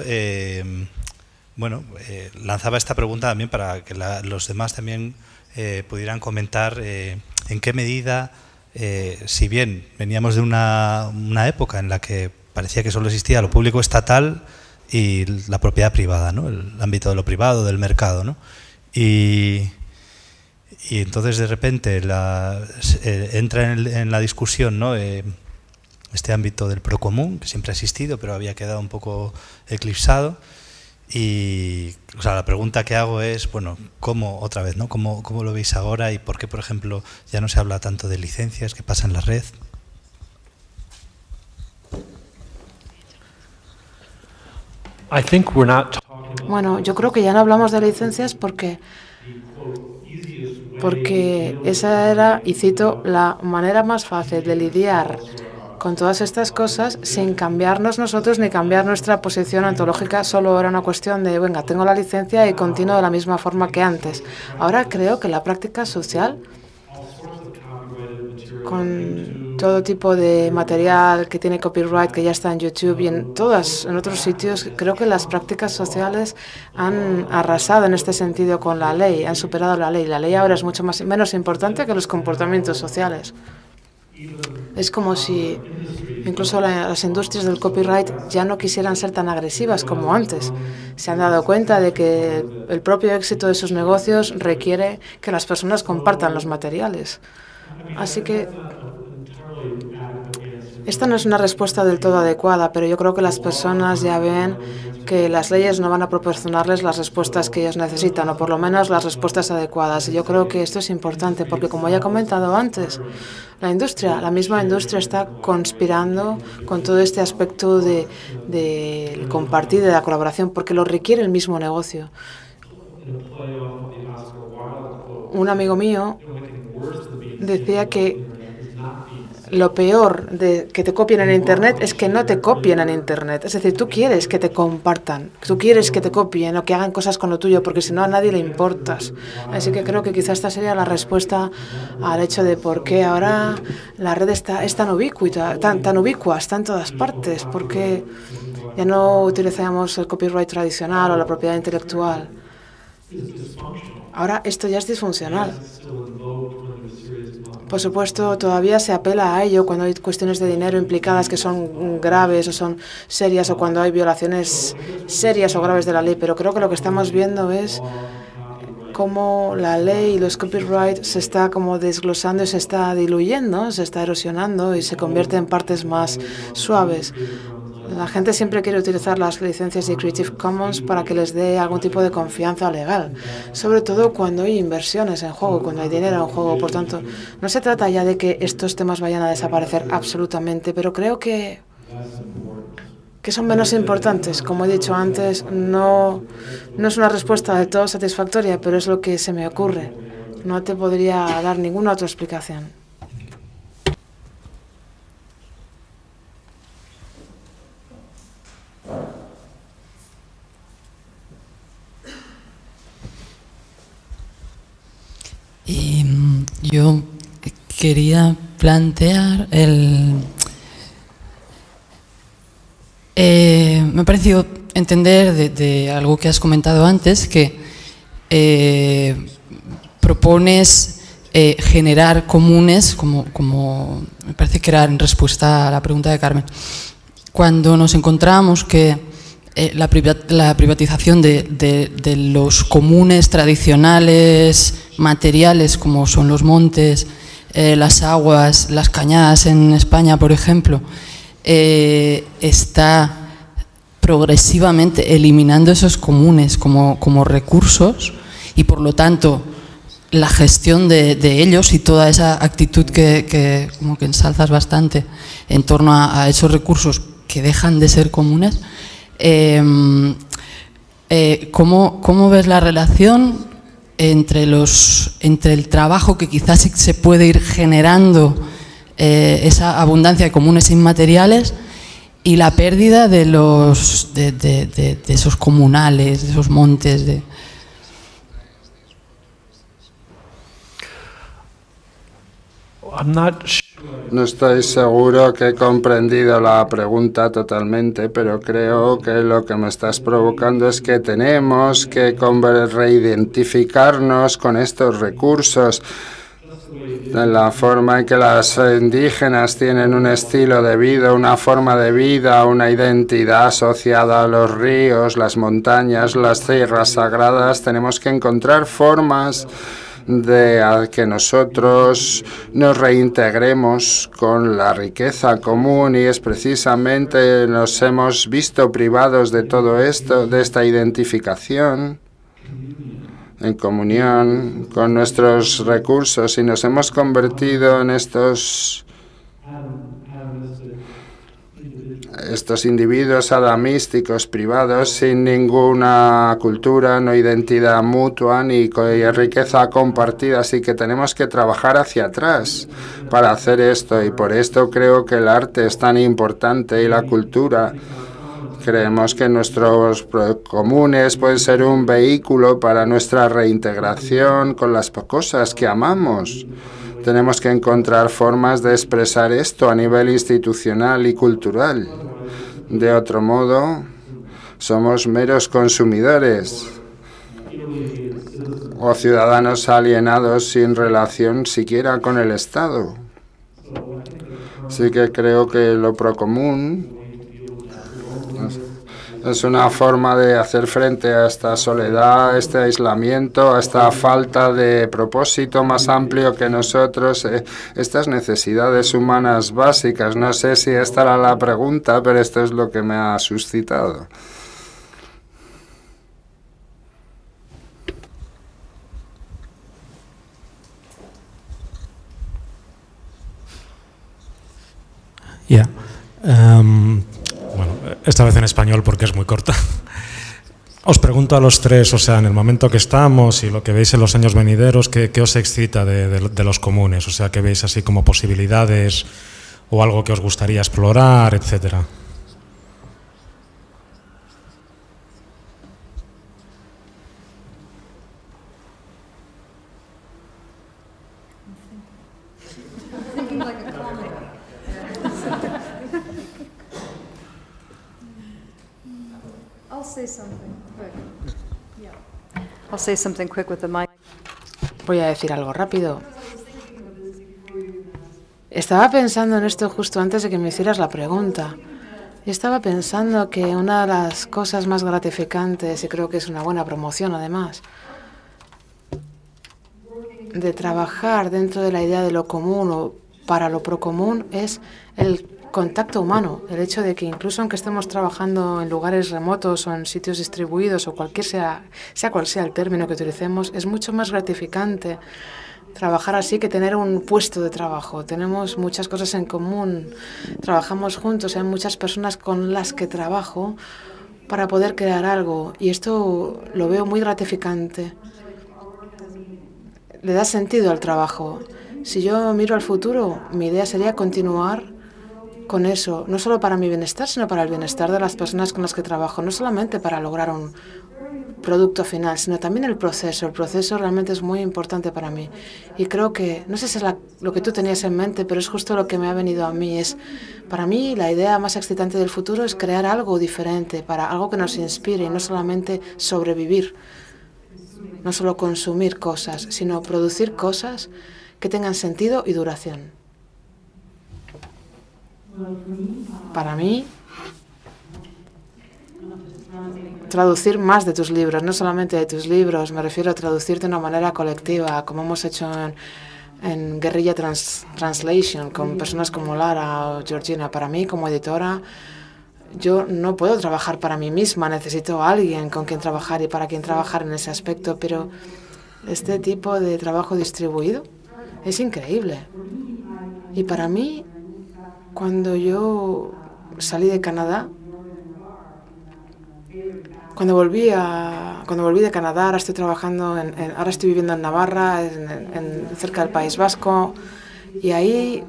lanzaba esta pregunta también para que los demás también pudieran comentar en qué medida, si bien veníamos de una época en la que parecía que solo existía lo público estatal y la propiedad privada, ¿no? El ámbito de lo privado, del mercado, ¿no? Y entonces de repente entra en la discusión, ¿no? Este ámbito del procomún, que siempre ha existido, pero había quedado un poco eclipsado. Y o sea, la pregunta que hago es, bueno, ¿cómo otra vez, ¿no? ¿Cómo lo veis ahora y por qué, por ejemplo, ya no se habla tanto de licencias que pasa en la red? Bueno, yo creo que ya no hablamos de licencias porque esa era, y cito, la manera más fácil de lidiar con todas estas cosas sin cambiarnos nosotros ni cambiar nuestra posición ontológica. Solo era una cuestión de, venga, tengo la licencia y continúo de la misma forma que antes. Ahora creo que la práctica social, con todo tipo de material que tiene copyright, que ya está en YouTube y en otros sitios, creo que las prácticas sociales han arrasado en este sentido con la ley, han superado la ley. La ley ahora es mucho menos importante que los comportamientos sociales. Es como si incluso las industrias del copyright ya no quisieran ser tan agresivas como antes. Se han dado cuenta de que el propio éxito de sus negocios requiere que las personas compartan los materiales. Así que esta no es una respuesta del todo adecuada, pero yo creo que las personas ya ven que las leyes no van a proporcionarles las respuestas que ellos necesitan, o por lo menos las respuestas adecuadas. Y yo creo que esto es importante porque, como ya he comentado antes, la misma industria está conspirando con todo este aspecto de compartir, de la colaboración, porque lo requiere el mismo negocio. Un amigo mío decía que lo peor de que te copien en Internet es que no te copien en Internet. Es decir, tú quieres que te compartan, tú quieres que te copien o que hagan cosas con lo tuyo, porque si no a nadie le importas. Así que creo que quizás esta sería la respuesta al hecho de por qué ahora la red es tan ubicua, tan ubicua, está en todas partes, porque ya no utilizamos el copyright tradicional o la propiedad intelectual. Ahora esto ya es disfuncional. Por supuesto, todavía se apela a ello cuando hay cuestiones de dinero implicadas que son graves o son serias, o cuando hay violaciones serias o graves de la ley, pero creo que lo que estamos viendo es cómo la ley y los copyright se está como desglosando y se está diluyendo, se está erosionando y se convierte en partes más suaves. La gente siempre quiere utilizar las licencias de Creative Commons para que les dé algún tipo de confianza legal, sobre todo cuando hay inversiones en juego, cuando hay dinero en juego. Por tanto, no se trata ya de que estos temas vayan a desaparecer absolutamente, pero creo que son menos importantes. Como he dicho antes, no es una respuesta del todo satisfactoria, pero es lo que se me ocurre. No te podría dar ninguna otra explicación. Yo quería plantear me ha parecido entender de algo que has comentado antes, que propones generar comunes, como me parece que era en respuesta a la pregunta de Carmen. Cuando nos encontramos que la privatización de los comunes tradicionales, materiales, como son los montes, las aguas, las cañadas en España, por ejemplo, está progresivamente eliminando esos comunes como recursos, y por lo tanto la gestión de ellos y toda esa actitud que como que ensalzas bastante en torno a esos recursos que dejan de ser comunes. ¿Cómo ves la relación entre el trabajo que quizás se puede ir generando, esa abundancia de comunes inmateriales, y la pérdida de esos comunales, de esos montes? No estoy seguro que he comprendido la pregunta totalmente, pero creo que lo que me estás provocando es que tenemos que reidentificarnos con estos recursos. De la forma en que las indígenas tienen un estilo de vida, una forma de vida, una identidad asociada a los ríos, las montañas, las tierras sagradas, tenemos que encontrar formas de que nosotros nos reintegremos con la riqueza común, y es precisamente nos hemos visto privados de todo esto, de esta identificación en comunión con nuestros recursos, y nos hemos convertido en estos individuos adamísticos privados sin ninguna cultura, no identidad mutua ni riqueza compartida. Así que tenemos que trabajar hacia atrás para hacer esto, y por esto creo que el arte es tan importante y la cultura. Creemos que nuestros comunes pueden ser un vehículo para nuestra reintegración con las cosas que amamos. Tenemos que encontrar formas de expresar esto a nivel institucional y cultural. De otro modo, somos meros consumidores o ciudadanos alienados sin relación siquiera con el Estado. Así que creo que lo procomún es una forma de hacer frente a esta soledad, a este aislamiento, a esta falta de propósito más amplio que nosotros, estas necesidades humanas básicas. No sé si esta era la pregunta, pero esto es lo que me ha suscitado. Ya. Bueno, esta vez en español porque es muy corta. Os pregunto a los tres, o sea, en el momento que estamos y lo que veis en los años venideros, ¿qué os excita de los comunes? O sea, ¿qué veis así como posibilidades o algo que os gustaría explorar, etcétera? Voy a decir algo rápido. Estaba pensando en esto justo antes de que me hicieras la pregunta. Y estaba pensando que una de las cosas más gratificantes, y creo que es una buena promoción además, de trabajar dentro de la idea de lo común o para lo procomún es el contacto humano, el hecho de que incluso aunque estemos trabajando en lugares remotos o en sitios distribuidos o sea cual sea el término que utilicemos, es mucho más gratificante trabajar así que tener un puesto de trabajo. Tenemos muchas cosas en común, trabajamos juntos, hay muchas personas con las que trabajo para poder crear algo, y esto lo veo muy gratificante. Le da sentido al trabajo. Si yo miro al futuro, mi idea sería continuar con eso, no solo para mi bienestar, sino para el bienestar de las personas con las que trabajo, no solamente para lograr un producto final, sino también el proceso. El proceso realmente es muy importante para mí. Y creo que, no sé si es lo que tú tenías en mente, pero es justo lo que me ha venido a mí. Para mí, la idea más excitante del futuro es crear algo diferente, para algo que nos inspire y no solamente sobrevivir, no solo consumir cosas, sino producir cosas que tengan sentido y duración. Para mí, traducir más de tus libros, no solamente de tus libros, me refiero a traducir de una manera colectiva, como hemos hecho en Guerrilla Translation, con personas como Lara o Georgina. Para mí, como editora, yo no puedo trabajar para mí misma, necesito a alguien con quien trabajar y para quien trabajar en ese aspecto, pero este tipo de trabajo distribuido es increíble. Y para mí, cuando yo salí de Canadá, cuando volví de Canadá, ahora estoy trabajando, ahora estoy viviendo en Navarra, cerca del País Vasco, y ahí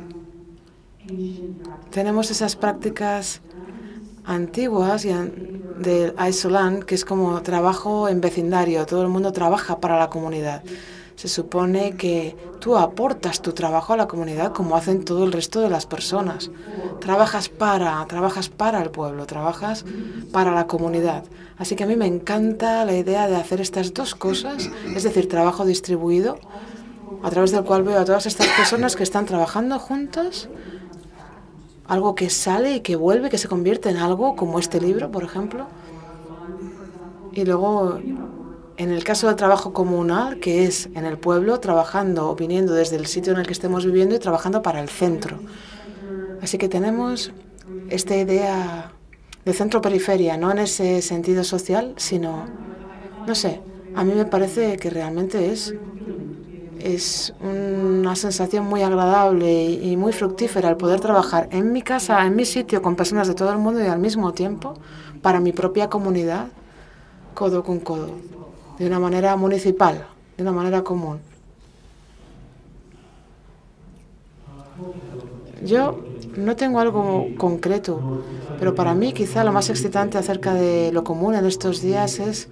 tenemos esas prácticas antiguas del Aizolan, que es como trabajo en vecindario, todo el mundo trabaja para la comunidad. Se supone que tú aportas tu trabajo a la comunidad como hacen todo el resto de las personas. Trabajas para el pueblo, trabajas para la comunidad. Así que a mí me encanta la idea de hacer estas dos cosas, es decir, trabajo distribuido, a través del cual veo a todas estas personas que están trabajando juntas, algo que sale y que vuelve, que se convierte en algo como este libro, por ejemplo. Y luego, en el caso del trabajo comunal, que es en el pueblo, trabajando o viniendo desde el sitio en el que estemos viviendo y trabajando para el centro. Así que tenemos esta idea de centro-periferia, no en ese sentido social, sino, no sé, a mí me parece que realmente es una sensación muy agradable y muy fructífera el poder trabajar en mi casa, en mi sitio, con personas de todo el mundo y al mismo tiempo para mi propia comunidad, codo con codo, de una manera municipal, de una manera común. Yo no tengo algo concreto, pero para mí quizá lo más excitante acerca de lo común en estos días es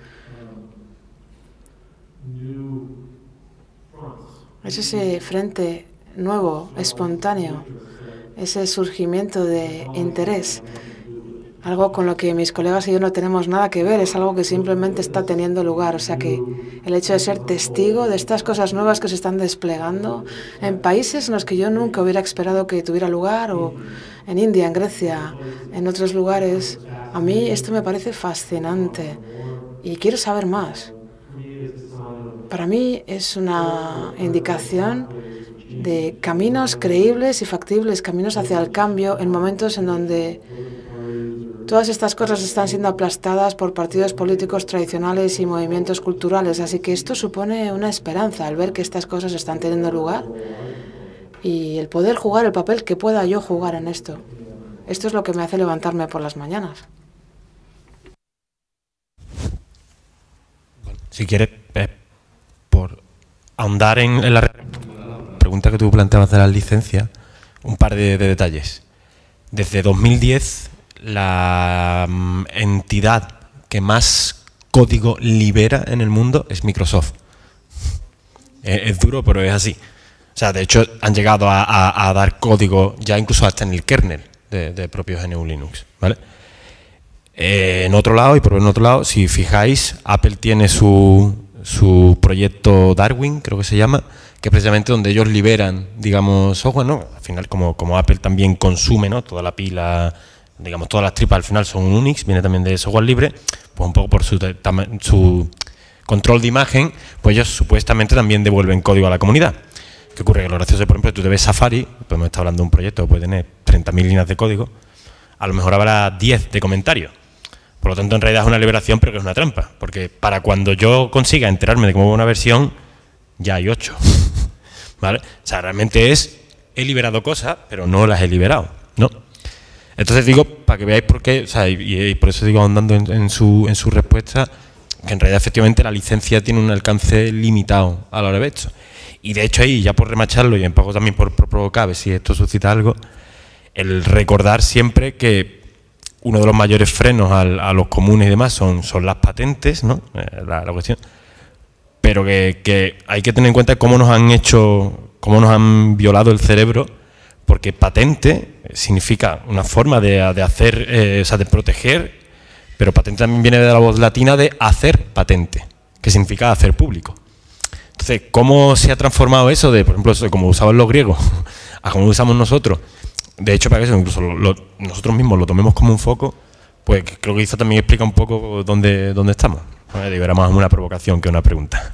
ese frente nuevo, espontáneo, ese surgimiento de interés, algo con lo que mis colegas y yo no tenemos nada que ver, es algo que simplemente está teniendo lugar. O sea que el hecho de ser testigo de estas cosas nuevas que se están desplegando en países en los que yo nunca hubiera esperado que tuviera lugar, o en India, en Grecia, en otros lugares, a mí esto me parece fascinante y quiero saber más. Para mí es una indicación de caminos creíbles y factibles, caminos hacia el cambio en momentos en donde todas estas cosas están siendo aplastadas por partidos políticos tradicionales y movimientos culturales. Así que esto supone una esperanza al ver que estas cosas están teniendo lugar y el poder jugar el papel que pueda yo jugar en esto. Esto es lo que me hace levantarme por las mañanas. Si quieres, por ahondar en la pregunta que tú planteabas de las licencias, un par de detalles. Desde 2010, la entidad que más código libera en el mundo es Microsoft. Es duro, pero es así. O sea, de hecho, han llegado a dar código ya incluso hasta en el kernel de propio GNU Linux, ¿vale? En otro lado, si fijáis, Apple tiene su proyecto Darwin, creo que se llama, que es precisamente donde ellos liberan, digamos, software, ¿no? Al final, como Apple también consume, ¿no?, toda la pila, digamos, todas las tripas al final son un Unix, viene también de software libre, pues un poco por su control de imagen, pues ellos supuestamente también devuelven código a la comunidad. ¿Qué ocurre? Que lo gracioso es, por ejemplo, tú te ves Safari, pues me está hablando de un proyecto que puede tener 30.000 líneas de código, a lo mejor habrá 10 de comentarios. Por lo tanto, en realidad es una liberación, pero que es una trampa, porque para cuando yo consiga enterarme de cómo va una versión, ya hay 8. ¿Vale? O sea, realmente he liberado cosas, pero no las he liberado, ¿no? Entonces digo, para que veáis por qué, o sea, y por eso digo, ahondando en su respuesta, que en realidad efectivamente la licencia tiene un alcance limitado a la hora de esto. Y de hecho ahí, ya por remacharlo y un poco también por provocar, a ver si esto suscita algo, el recordar siempre que uno de los mayores frenos a los comunes y demás son las patentes, ¿no? La cuestión. Pero que hay que tener en cuenta cómo nos han violado el cerebro, porque patente significa una forma de hacer, o sea, de proteger, pero patente también viene de la voz latina de hacer patente, que significa hacer público. Entonces, ¿cómo se ha transformado eso de, por ejemplo, eso de como usaban los griegos a cómo usamos nosotros? De hecho, para que eso incluso nosotros mismos lo tomemos como un foco, pues creo que eso también explica un poco dónde estamos. Digo, era más una provocación que una pregunta.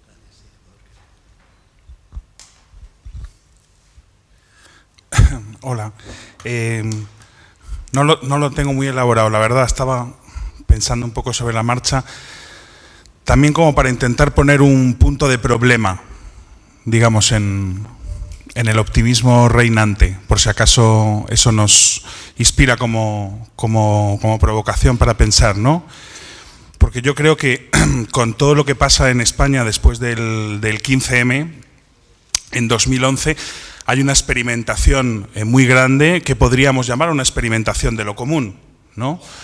Hola. No lo tengo muy elaborado, la verdad. Estaba pensando un poco sobre la marcha. También como para intentar poner un punto de problema, digamos, en el optimismo reinante, por si acaso eso nos inspira como provocación para pensar, ¿no? Porque yo creo que con todo lo que pasa en España después del 15M, en 2011, hay una experimentación muy grande que podríamos llamar una experimentación de lo común, ¿no?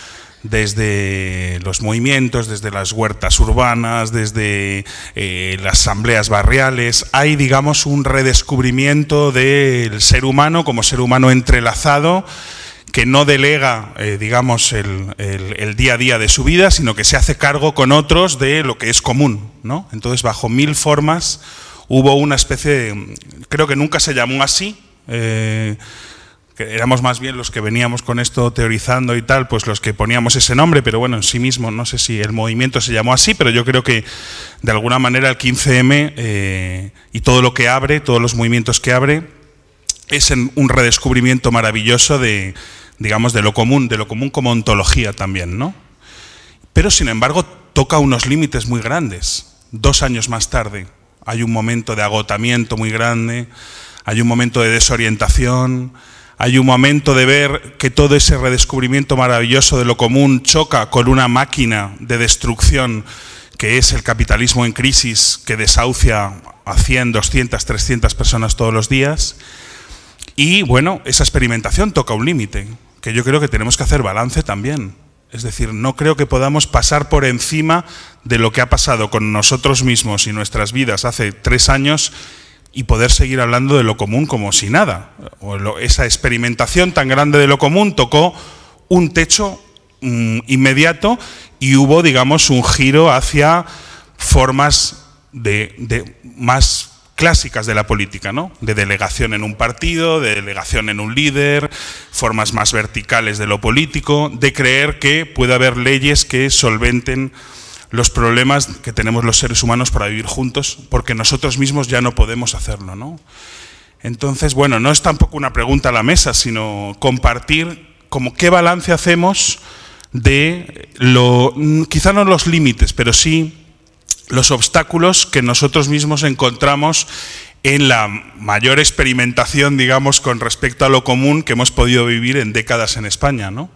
desde los movimientos, desde las huertas urbanas, desde las asambleas barriales. Hay, digamos, un redescubrimiento del ser humano como ser humano entrelazado, que no delega, digamos, el día a día de su vida, sino que se hace cargo con otros de lo que es común, ¿no? Entonces, bajo mil formas, hubo una especie de, creo que nunca se llamó así, que éramos más bien los que veníamos con esto teorizando y tal, pues los que poníamos ese nombre, pero bueno, en sí mismo, no sé si el movimiento se llamó así, pero yo creo que de alguna manera el 15M y todo lo que abre, todos los movimientos que abre, es un redescubrimiento maravilloso de, digamos, de lo común como ontología también, ¿no? Pero sin embargo toca unos límites muy grandes. 2 años más tarde hay un momento de agotamiento muy grande, hay un momento de desorientación, hay un momento de ver que todo ese redescubrimiento maravilloso de lo común choca con una máquina de destrucción que es el capitalismo en crisis, que desahucia a 100, 200, 300 personas todos los días. Y bueno, esa experimentación toca un límite, que yo creo que tenemos que hacer balance también. Es decir, no creo que podamos pasar por encima de lo que ha pasado con nosotros mismos y nuestras vidas hace 3 años y poder seguir hablando de lo común como si nada. Esa experimentación tan grande de lo común tocó un techo inmediato y hubo, digamos, un giro hacia formas más clásicas de la política, ¿no? De delegación en un partido, de delegación en un líder, formas más verticales de lo político, de creer que puede haber leyes que solventen los problemas que tenemos los seres humanos para vivir juntos, porque nosotros mismos ya no podemos hacerlo, ¿no? Entonces, bueno, no es tampoco una pregunta a la mesa, sino compartir como qué balance hacemos de quizá no los límites, pero sí los obstáculos que nosotros mismos encontramos en la mayor experimentación, digamos, con respecto a lo común que hemos podido vivir en décadas en España, ¿no?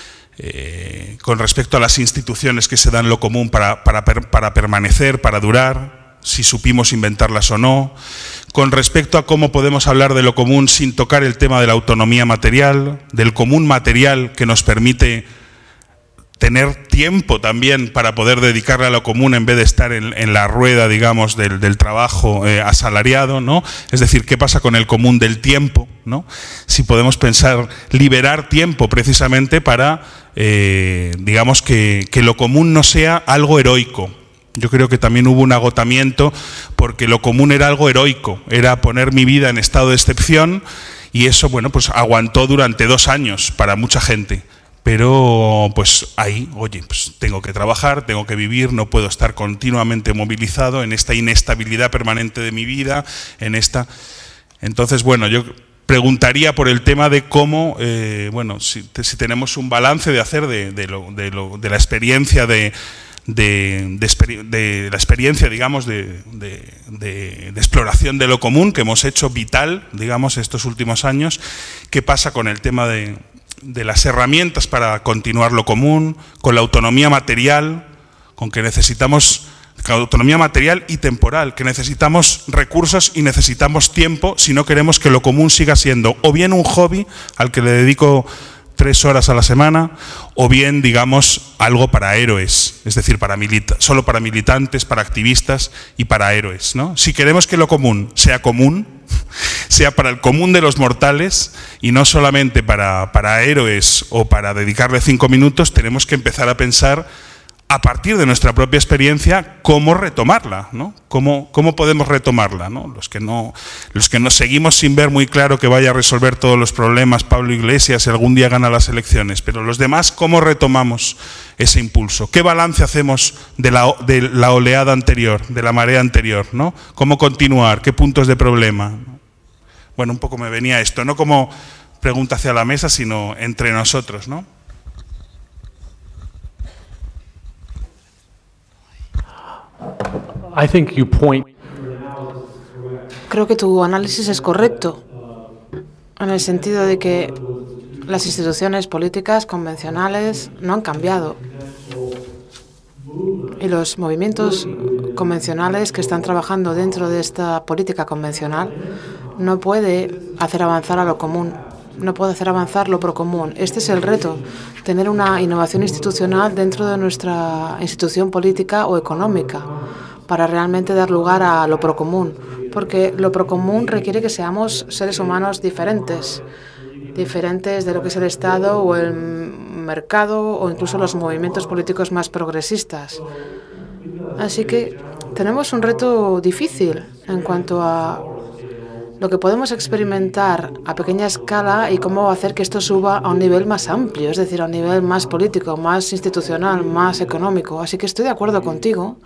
Con respecto a las instituciones que se dan lo común para permanecer, para durar, si supimos inventarlas o no, con respecto a cómo podemos hablar de lo común sin tocar el tema de la autonomía material, del común material que nos permite tener tiempo también para poder dedicarle a lo común en vez de estar en la rueda, digamos, del trabajo asalariado, ¿no? Es decir, ¿qué pasa con el común del tiempo, ¿no? Si podemos pensar, liberar tiempo precisamente para, digamos, que lo común no sea algo heroico. Yo creo que también hubo un agotamiento porque lo común era algo heroico, era poner mi vida en estado de excepción y eso, bueno, pues aguantó durante 2 años para mucha gente. Pero pues ahí, oye, pues tengo que trabajar, tengo que vivir, no puedo estar continuamente movilizado en esta inestabilidad permanente de mi vida, en esta... Entonces, bueno, yo preguntaría por el tema de cómo, bueno, si tenemos un balance de hacer de la experiencia de la experiencia, digamos, de exploración de lo común que hemos hecho vital, digamos, estos últimos años. ¿Qué pasa con el tema de las herramientas para continuar lo común, con la autonomía material, con que necesitamos autonomía material y temporal, que necesitamos recursos y necesitamos tiempo si no queremos que lo común siga siendo o bien un hobby al que le dedico 3 horas a la semana, o bien, digamos, algo para héroes, es decir, solo para militantes, para activistas y para héroes, ¿no? Si queremos que lo común, sea para el común de los mortales y no solamente para héroes o para dedicarle 5 minutos, tenemos que empezar a pensar a partir de nuestra propia experiencia cómo retomarla, ¿no? Cómo podemos retomarla, ¿no? Los que nos seguimos sin ver muy claro que vaya a resolver todos los problemas Pablo Iglesias si algún día gana las elecciones, pero los demás, ¿cómo retomamos ese impulso? ¿Qué balance hacemos de la oleada anterior, de la marea anterior, ¿no? ¿Cómo continuar? ¿Qué puntos de problema? Bueno, un poco me venía esto, no como pregunta hacia la mesa, sino entre nosotros, ¿no? I think you point. Creo que tu análisis es correcto, en el sentido de que las instituciones políticas convencionales no han cambiado. Y los movimientos convencionales que están trabajando dentro de esta política convencional no puede hacer avanzar a lo común no puede hacer avanzar lo procomún. Este es el reto, tener una innovación institucional dentro de nuestra institución política o económica para realmente dar lugar a lo procomún, porque lo procomún requiere que seamos seres humanos diferentes de lo que es el Estado o el mercado o incluso los movimientos políticos más progresistas. Así que tenemos un reto difícil en cuanto a lo que podemos experimentar a pequeña escala y cómo hacer que esto suba a un nivel más amplio, es decir, a un nivel más político, más institucional, más económico. Así que estoy de acuerdo contigo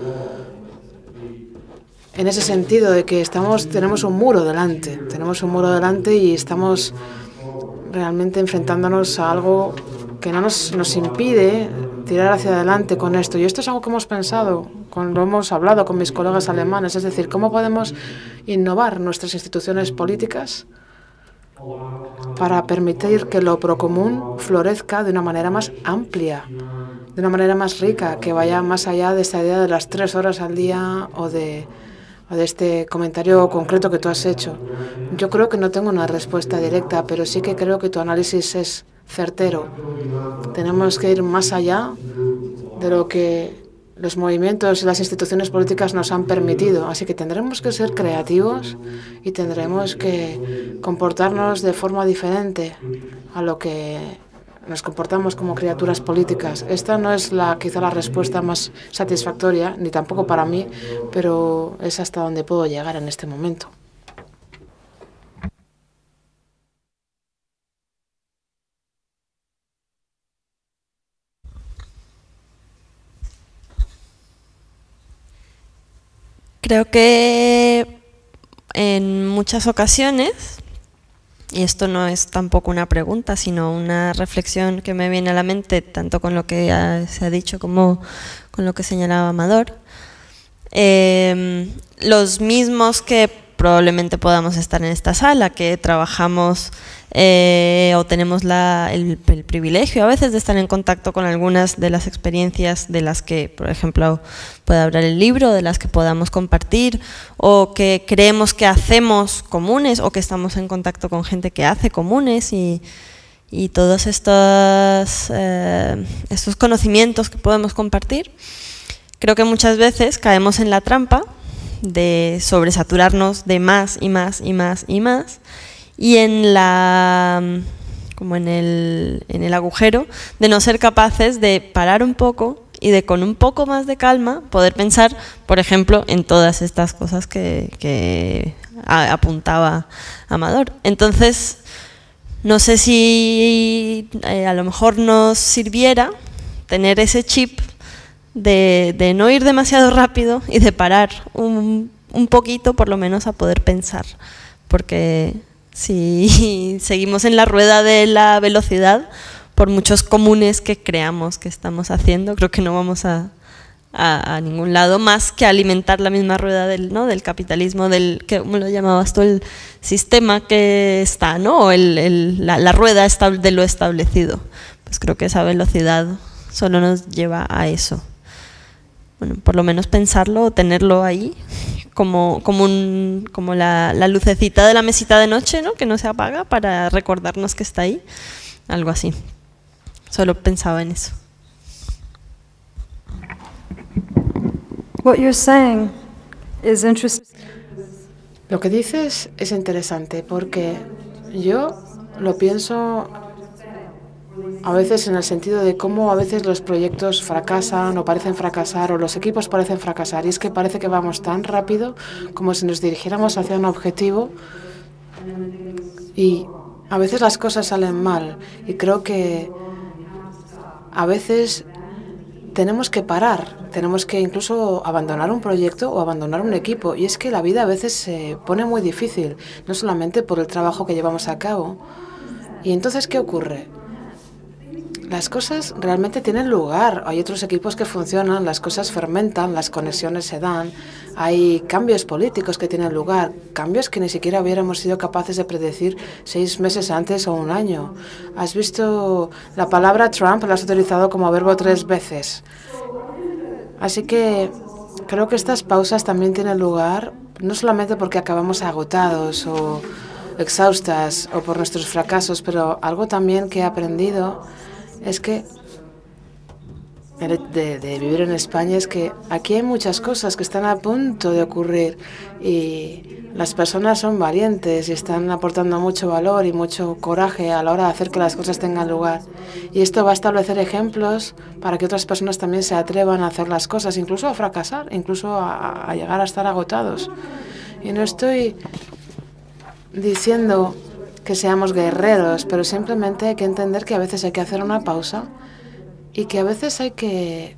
en ese sentido de que tenemos un muro delante y estamos realmente enfrentándonos a algo que no nos impide tirar hacia adelante con esto. Y esto es algo que hemos pensado, lo hemos hablado con mis colegas alemanes, es decir, cómo podemos innovar nuestras instituciones políticas para permitir que lo procomún florezca de una manera más amplia, de una manera más rica, que vaya más allá de esta idea de las 3 horas al día o de este comentario concreto que tú has hecho. Yo creo que no tengo una respuesta directa, pero sí que creo que tu análisis es certero. Tenemos que ir más allá de lo que los movimientos y las instituciones políticas nos han permitido. Así que tendremos que ser creativos y tendremos que comportarnos de forma diferente a lo que nos comportamos como criaturas políticas. Esta no es quizá la respuesta más satisfactoria, ni tampoco para mí, pero es hasta donde puedo llegar en este momento. Creo que en muchas ocasiones, y esto no es tampoco una pregunta, sino una reflexión que me viene a la mente, tanto con lo que se ha dicho como con lo que señalaba Amador, los mismos que probablemente podamos estar en esta sala, que trabajamos o tenemos el privilegio a veces de estar en contacto con algunas de las experiencias de las que, por ejemplo, puede hablar el libro, de las que podamos compartir, o que creemos que hacemos comunes, o que estamos en contacto con gente que hace comunes, y todos estos conocimientos que podemos compartir. Creo que muchas veces caemos en la trampa de sobresaturarnos de más y más y más y más, y como en el agujero de no ser capaces de parar un poco y de, con un poco más de calma, poder pensar, por ejemplo, en todas estas cosas que apuntaba Amador. Entonces, no sé si a lo mejor nos sirviera tener ese chip de no ir demasiado rápido y de parar un poquito, por lo menos, a poder pensar, porque si seguimos en la rueda de la velocidad, por muchos comunes que creamos que estamos haciendo, creo que no vamos a ningún lado más que alimentar la misma rueda del capitalismo, ¿cómo lo llamabas tú? El sistema que está, ¿no? O la rueda de lo establecido. Pues creo que esa velocidad solo nos lleva a eso. Bueno, por lo menos pensarlo o tenerlo ahí como la lucecita de la mesita de noche, ¿no? Que no se apaga, para recordarnos que está ahí, algo así. Solo pensaba en eso. What you're saying is interesting. Lo que dices es interesante porque yo lo pienso a veces en el sentido de cómo a veces los proyectos fracasan o parecen fracasar, o los equipos parecen fracasar, y es que parece que vamos tan rápido como si nos dirigiéramos hacia un objetivo y a veces las cosas salen mal, y creo que a veces tenemos que parar, tenemos que incluso abandonar un proyecto o abandonar un equipo, y es que la vida a veces se pone muy difícil, no solamente por el trabajo que llevamos a cabo. Y entonces, ¿qué ocurre? Las cosas realmente tienen lugar, hay otros equipos que funcionan, las cosas fermentan, las conexiones se dan, hay cambios políticos que tienen lugar, cambios que ni siquiera hubiéramos sido capaces de predecir 6 meses antes o un año. Has visto la palabra Trump, la has utilizado como verbo 3 veces. Así que creo que estas pausas también tienen lugar, no solamente porque acabamos agotados o exhaustas o por nuestros fracasos, pero algo también que he aprendido es que de vivir en España es que aquí hay muchas cosas que están a punto de ocurrir y las personas son valientes y están aportando mucho valor y mucho coraje a la hora de hacer que las cosas tengan lugar. Y esto va a establecer ejemplos para que otras personas también se atrevan a hacer las cosas, incluso a fracasar, incluso a llegar a estar agotados. Y no estoy diciendo que seamos guerreros, pero simplemente hay que entender que a veces hay que hacer una pausa y que a veces hay que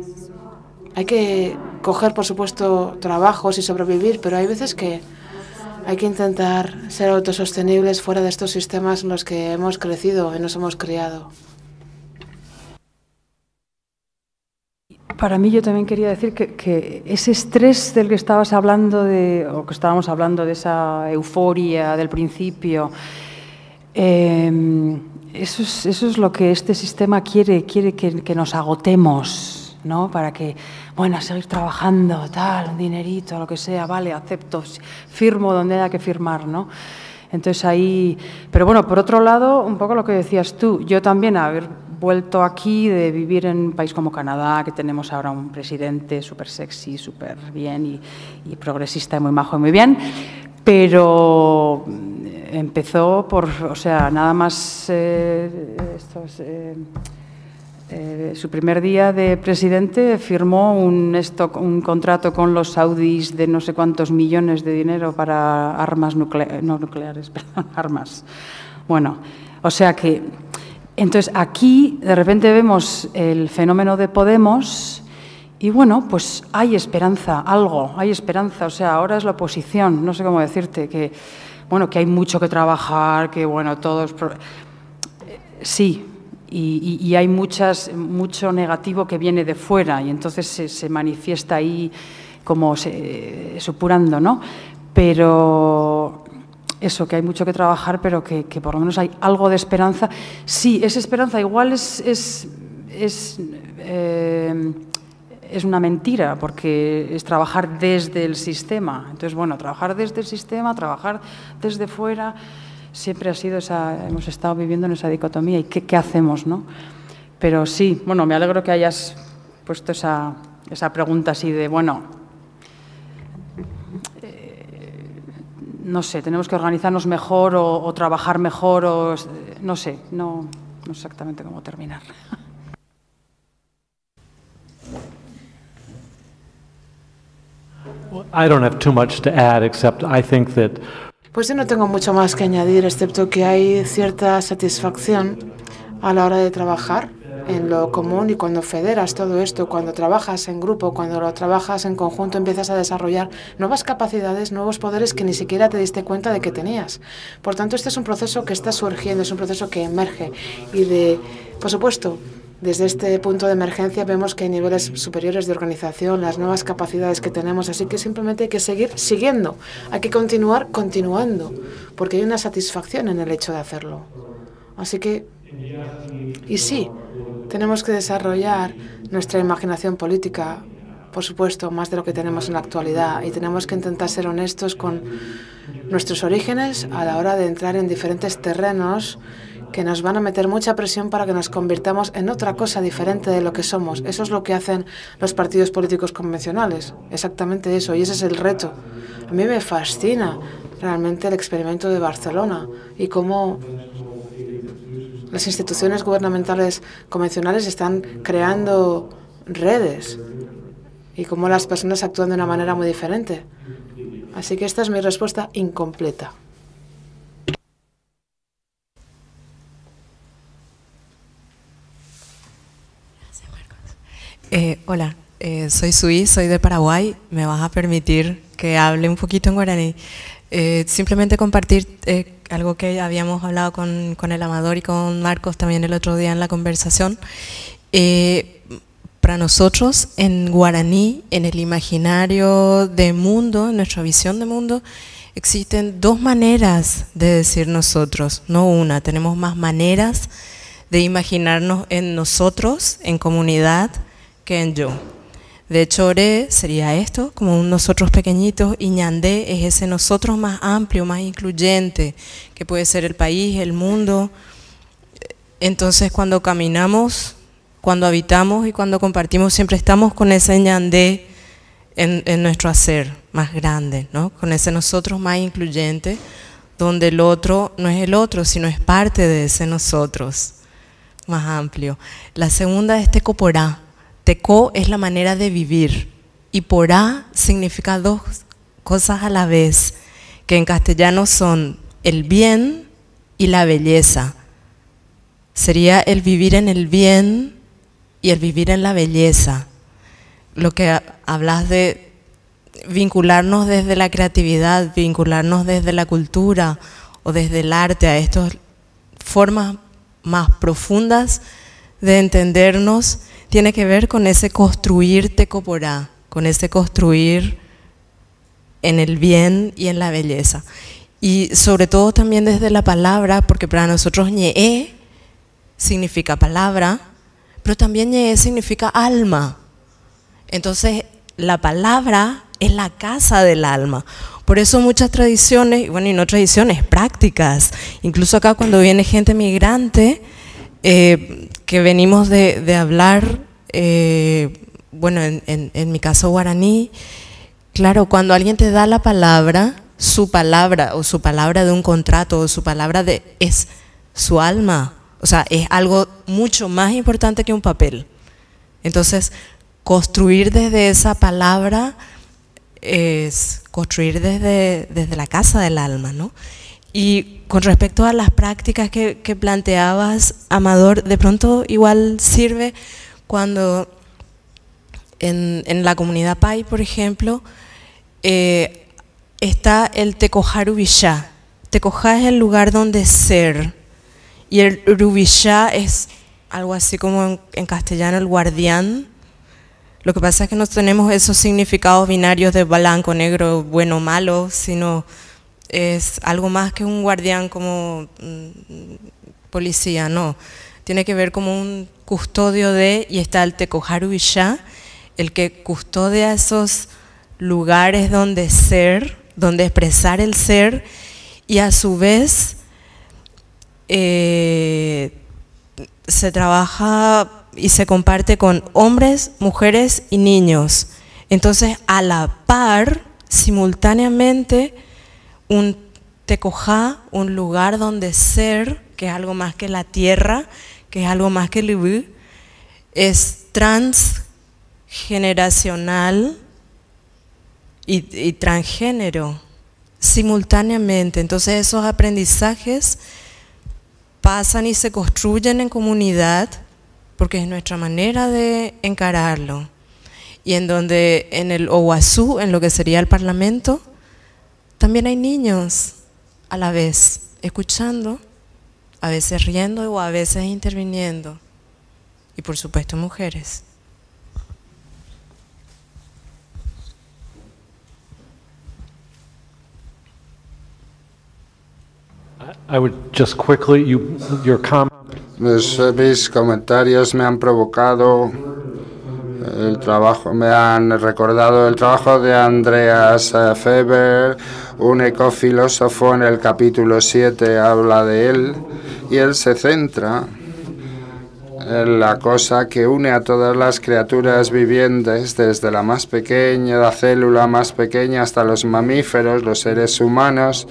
coger, por supuesto, trabajos y sobrevivir, pero hay veces que hay que intentar ser autosostenibles fuera de estos sistemas en los que hemos crecido y nos hemos criado. Para mí yo también quería decir que ese estrés del que estabas hablando, o que estábamos hablando de esa euforia del principio, eso es lo que este sistema quiere que nos agotemos, ¿no? Para que, bueno, seguir trabajando, tal, un dinerito, lo que sea, vale, acepto, firmo donde haya que firmar, ¿no? Entonces ahí, pero bueno, por otro lado, un poco lo que decías tú, yo también haber vuelto aquí de vivir en un país como Canadá, que tenemos ahora un presidente súper sexy, súper bien y progresista y muy majo y muy bien, pero empezó por, o sea, nada más su primer día de presidente firmó un contrato con los saudíes de no sé cuántos millones de dinero para armas armas. Bueno, o sea que, entonces aquí de repente vemos el fenómeno de Podemos y bueno, pues hay esperanza, hay esperanza, o sea, ahora es la oposición, no sé cómo decirte, que bueno, que hay mucho que trabajar, que bueno, todos... Sí, y hay mucho negativo que viene de fuera y entonces se manifiesta ahí como supurando, ¿no? Pero eso, que hay mucho que trabajar, pero que por lo menos hay algo de esperanza. Sí, esa esperanza igual es una mentira, porque es trabajar desde el sistema. Entonces, bueno, trabajar desde el sistema, trabajar desde fuera, siempre ha sido hemos estado viviendo en esa dicotomía y qué hacemos, ¿no? Pero sí, bueno, me alegro que hayas puesto esa pregunta así de, bueno, no sé, tenemos que organizarnos mejor o trabajar mejor, o no sé, no exactamente cómo terminar. I don't have too much to add, except I think that... Pues yo no tengo mucho más que añadir, excepto que hay cierta satisfacción a la hora de trabajar en lo común y cuando federas todo esto, cuando trabajas en grupo, cuando lo trabajas en conjunto, empiezas a desarrollar nuevas capacidades, nuevos poderes que ni siquiera te diste cuenta de que tenías. Por tanto, este es un proceso que está surgiendo, es un proceso que emerge y por supuesto, desde este punto de emergencia vemos que hay niveles superiores de organización, las nuevas capacidades que tenemos, así que simplemente hay que seguir siguiendo, hay que continuar continuando, porque hay una satisfacción en el hecho de hacerlo. Así que, y sí, tenemos que desarrollar nuestra imaginación política, por supuesto, más de lo que tenemos en la actualidad, y tenemos que intentar ser honestos con nuestros orígenes a la hora de entrar en diferentes terrenos que nos van a meter mucha presión para que nos convirtamos en otra cosa diferente de lo que somos. Eso es lo que hacen los partidos políticos convencionales, exactamente eso, y ese es el reto. A mí me fascina realmente el experimento de Barcelona y cómo las instituciones gubernamentales convencionales están creando redes y cómo las personas actúan de una manera muy diferente. Así que esta es mi respuesta incompleta. Hola, soy Sui, soy de Paraguay. Me vas a permitir que hable un poquito en guaraní. Simplemente compartir algo que habíamos hablado con el Amador y con Marcos también el otro día en la conversación. Para nosotros, en guaraní, en el imaginario de mundo, en nuestra visión de mundo, existen dos maneras de decir nosotros, no una. Tenemos más maneras de imaginarnos en nosotros, en comunidad, que en yo. De hecho, Ore sería esto, como un nosotros pequeñitos, y Ñandé es ese nosotros más amplio, más incluyente, que puede ser el país, el mundo. Entonces, cuando caminamos, cuando habitamos y cuando compartimos, siempre estamos con ese Ñandé en nuestro hacer más grande, ¿no? Con ese nosotros más incluyente, donde el otro no es el otro, sino es parte de ese nosotros más amplio. La segunda es tecoporá. Teco es la manera de vivir y porá significa dos cosas a la vez, que en castellano son el bien y la belleza. Sería el vivir en el bien y el vivir en la belleza. Lo que hablas de vincularnos desde la creatividad, vincularnos desde la cultura o desde el arte a estas formas más profundas de entendernos, tiene que ver con ese construir tecoporá, con ese construir en el bien y en la belleza. Y sobre todo también desde la palabra, porque para nosotros ñe'e significa palabra, pero también ñe'e significa alma. Entonces la palabra es la casa del alma. Por eso muchas tradiciones, bueno, y no tradiciones, prácticas, incluso acá cuando viene gente migrante, que venimos de hablar, bueno, en mi caso guaraní, claro, cuando alguien te da la palabra, su palabra o su palabra de un contrato o su palabra es su alma, o sea, es algo mucho más importante que un papel. Entonces, construir desde esa palabra es construir desde la casa del alma, ¿no? Y con respecto a las prácticas que planteabas, Amador, de pronto igual sirve cuando en la comunidad Pai, por ejemplo, está el Tecoja Rubishá. Tecoja es el lugar donde ser, y el Rubishá es algo así como en castellano el guardián. Lo que pasa es que no tenemos esos significados binarios de blanco, negro, bueno, malo, sino es algo más que un guardián como policía, no. Tiene que ver como un custodio de, y está el Tecoja Rubishá, el que custodia esos lugares donde ser, donde expresar el ser, y a su vez se trabaja y se comparte con hombres, mujeres y niños. Entonces, a la par, simultáneamente, un Tecoja, un lugar donde ser, que es algo más que la tierra, que es algo más que el Ibu, es transgeneracional y transgénero, simultáneamente. Entonces esos aprendizajes pasan y se construyen en comunidad, porque es nuestra manera de encararlo. Y en donde en el Oguazú, en lo que sería el Parlamento, también hay niños a la vez, escuchando, a veces riendo o a veces interviniendo. Y por supuesto mujeres. I would just quickly, your comment. Mis comentarios me han provocado el trabajo, me han recordado el trabajo de Andreas Feber, un ecofilósofo. En el capítulo 7 habla de él, y él se centra en la cosa que une a todas las criaturas vivientes, desde la más pequeña, la célula más pequeña, hasta los mamíferos, los seres humanos.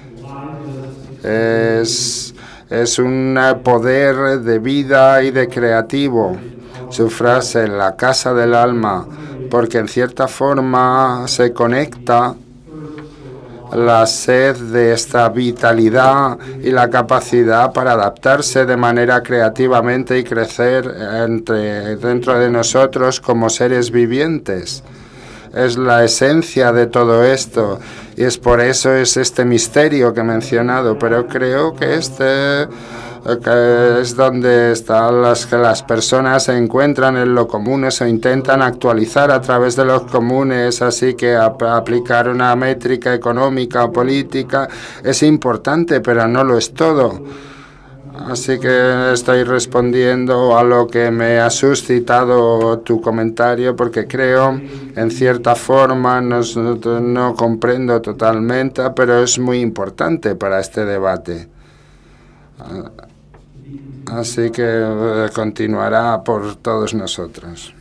Es un poder de vida y de creativo. Su frase, la casa del alma, porque en cierta forma se conecta la sed de esta vitalidad y la capacidad para adaptarse de manera creativamente y crecer dentro de nosotros como seres vivientes. Es la esencia de todo esto, y es por eso es este misterio que he mencionado, pero creo que que es donde están que las personas se encuentran en lo común, se intentan actualizar a través de los comunes, así que aplicar una métrica económica o política es importante, pero no lo es todo. Así que estoy respondiendo a lo que me ha suscitado tu comentario, porque creo, en cierta forma, no comprendo totalmente, pero es muy importante para este debate. Así que continuará por todos nosotros.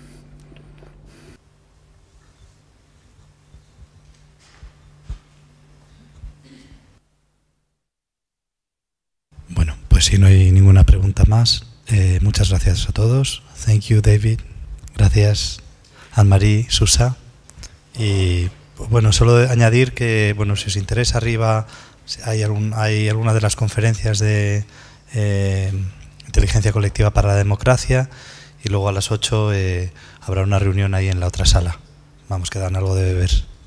Bueno, pues si no hay ninguna pregunta más, muchas gracias a todos. Thank you, David. Gracias, Anne-Marie, Susa. Y bueno, solo añadir que, bueno, si os interesa, arriba hay alguna de las conferencias de Inteligencia Colectiva para la Democracia, y luego a las 8 habrá una reunión ahí en la otra sala. Vamos, que dan algo de beber.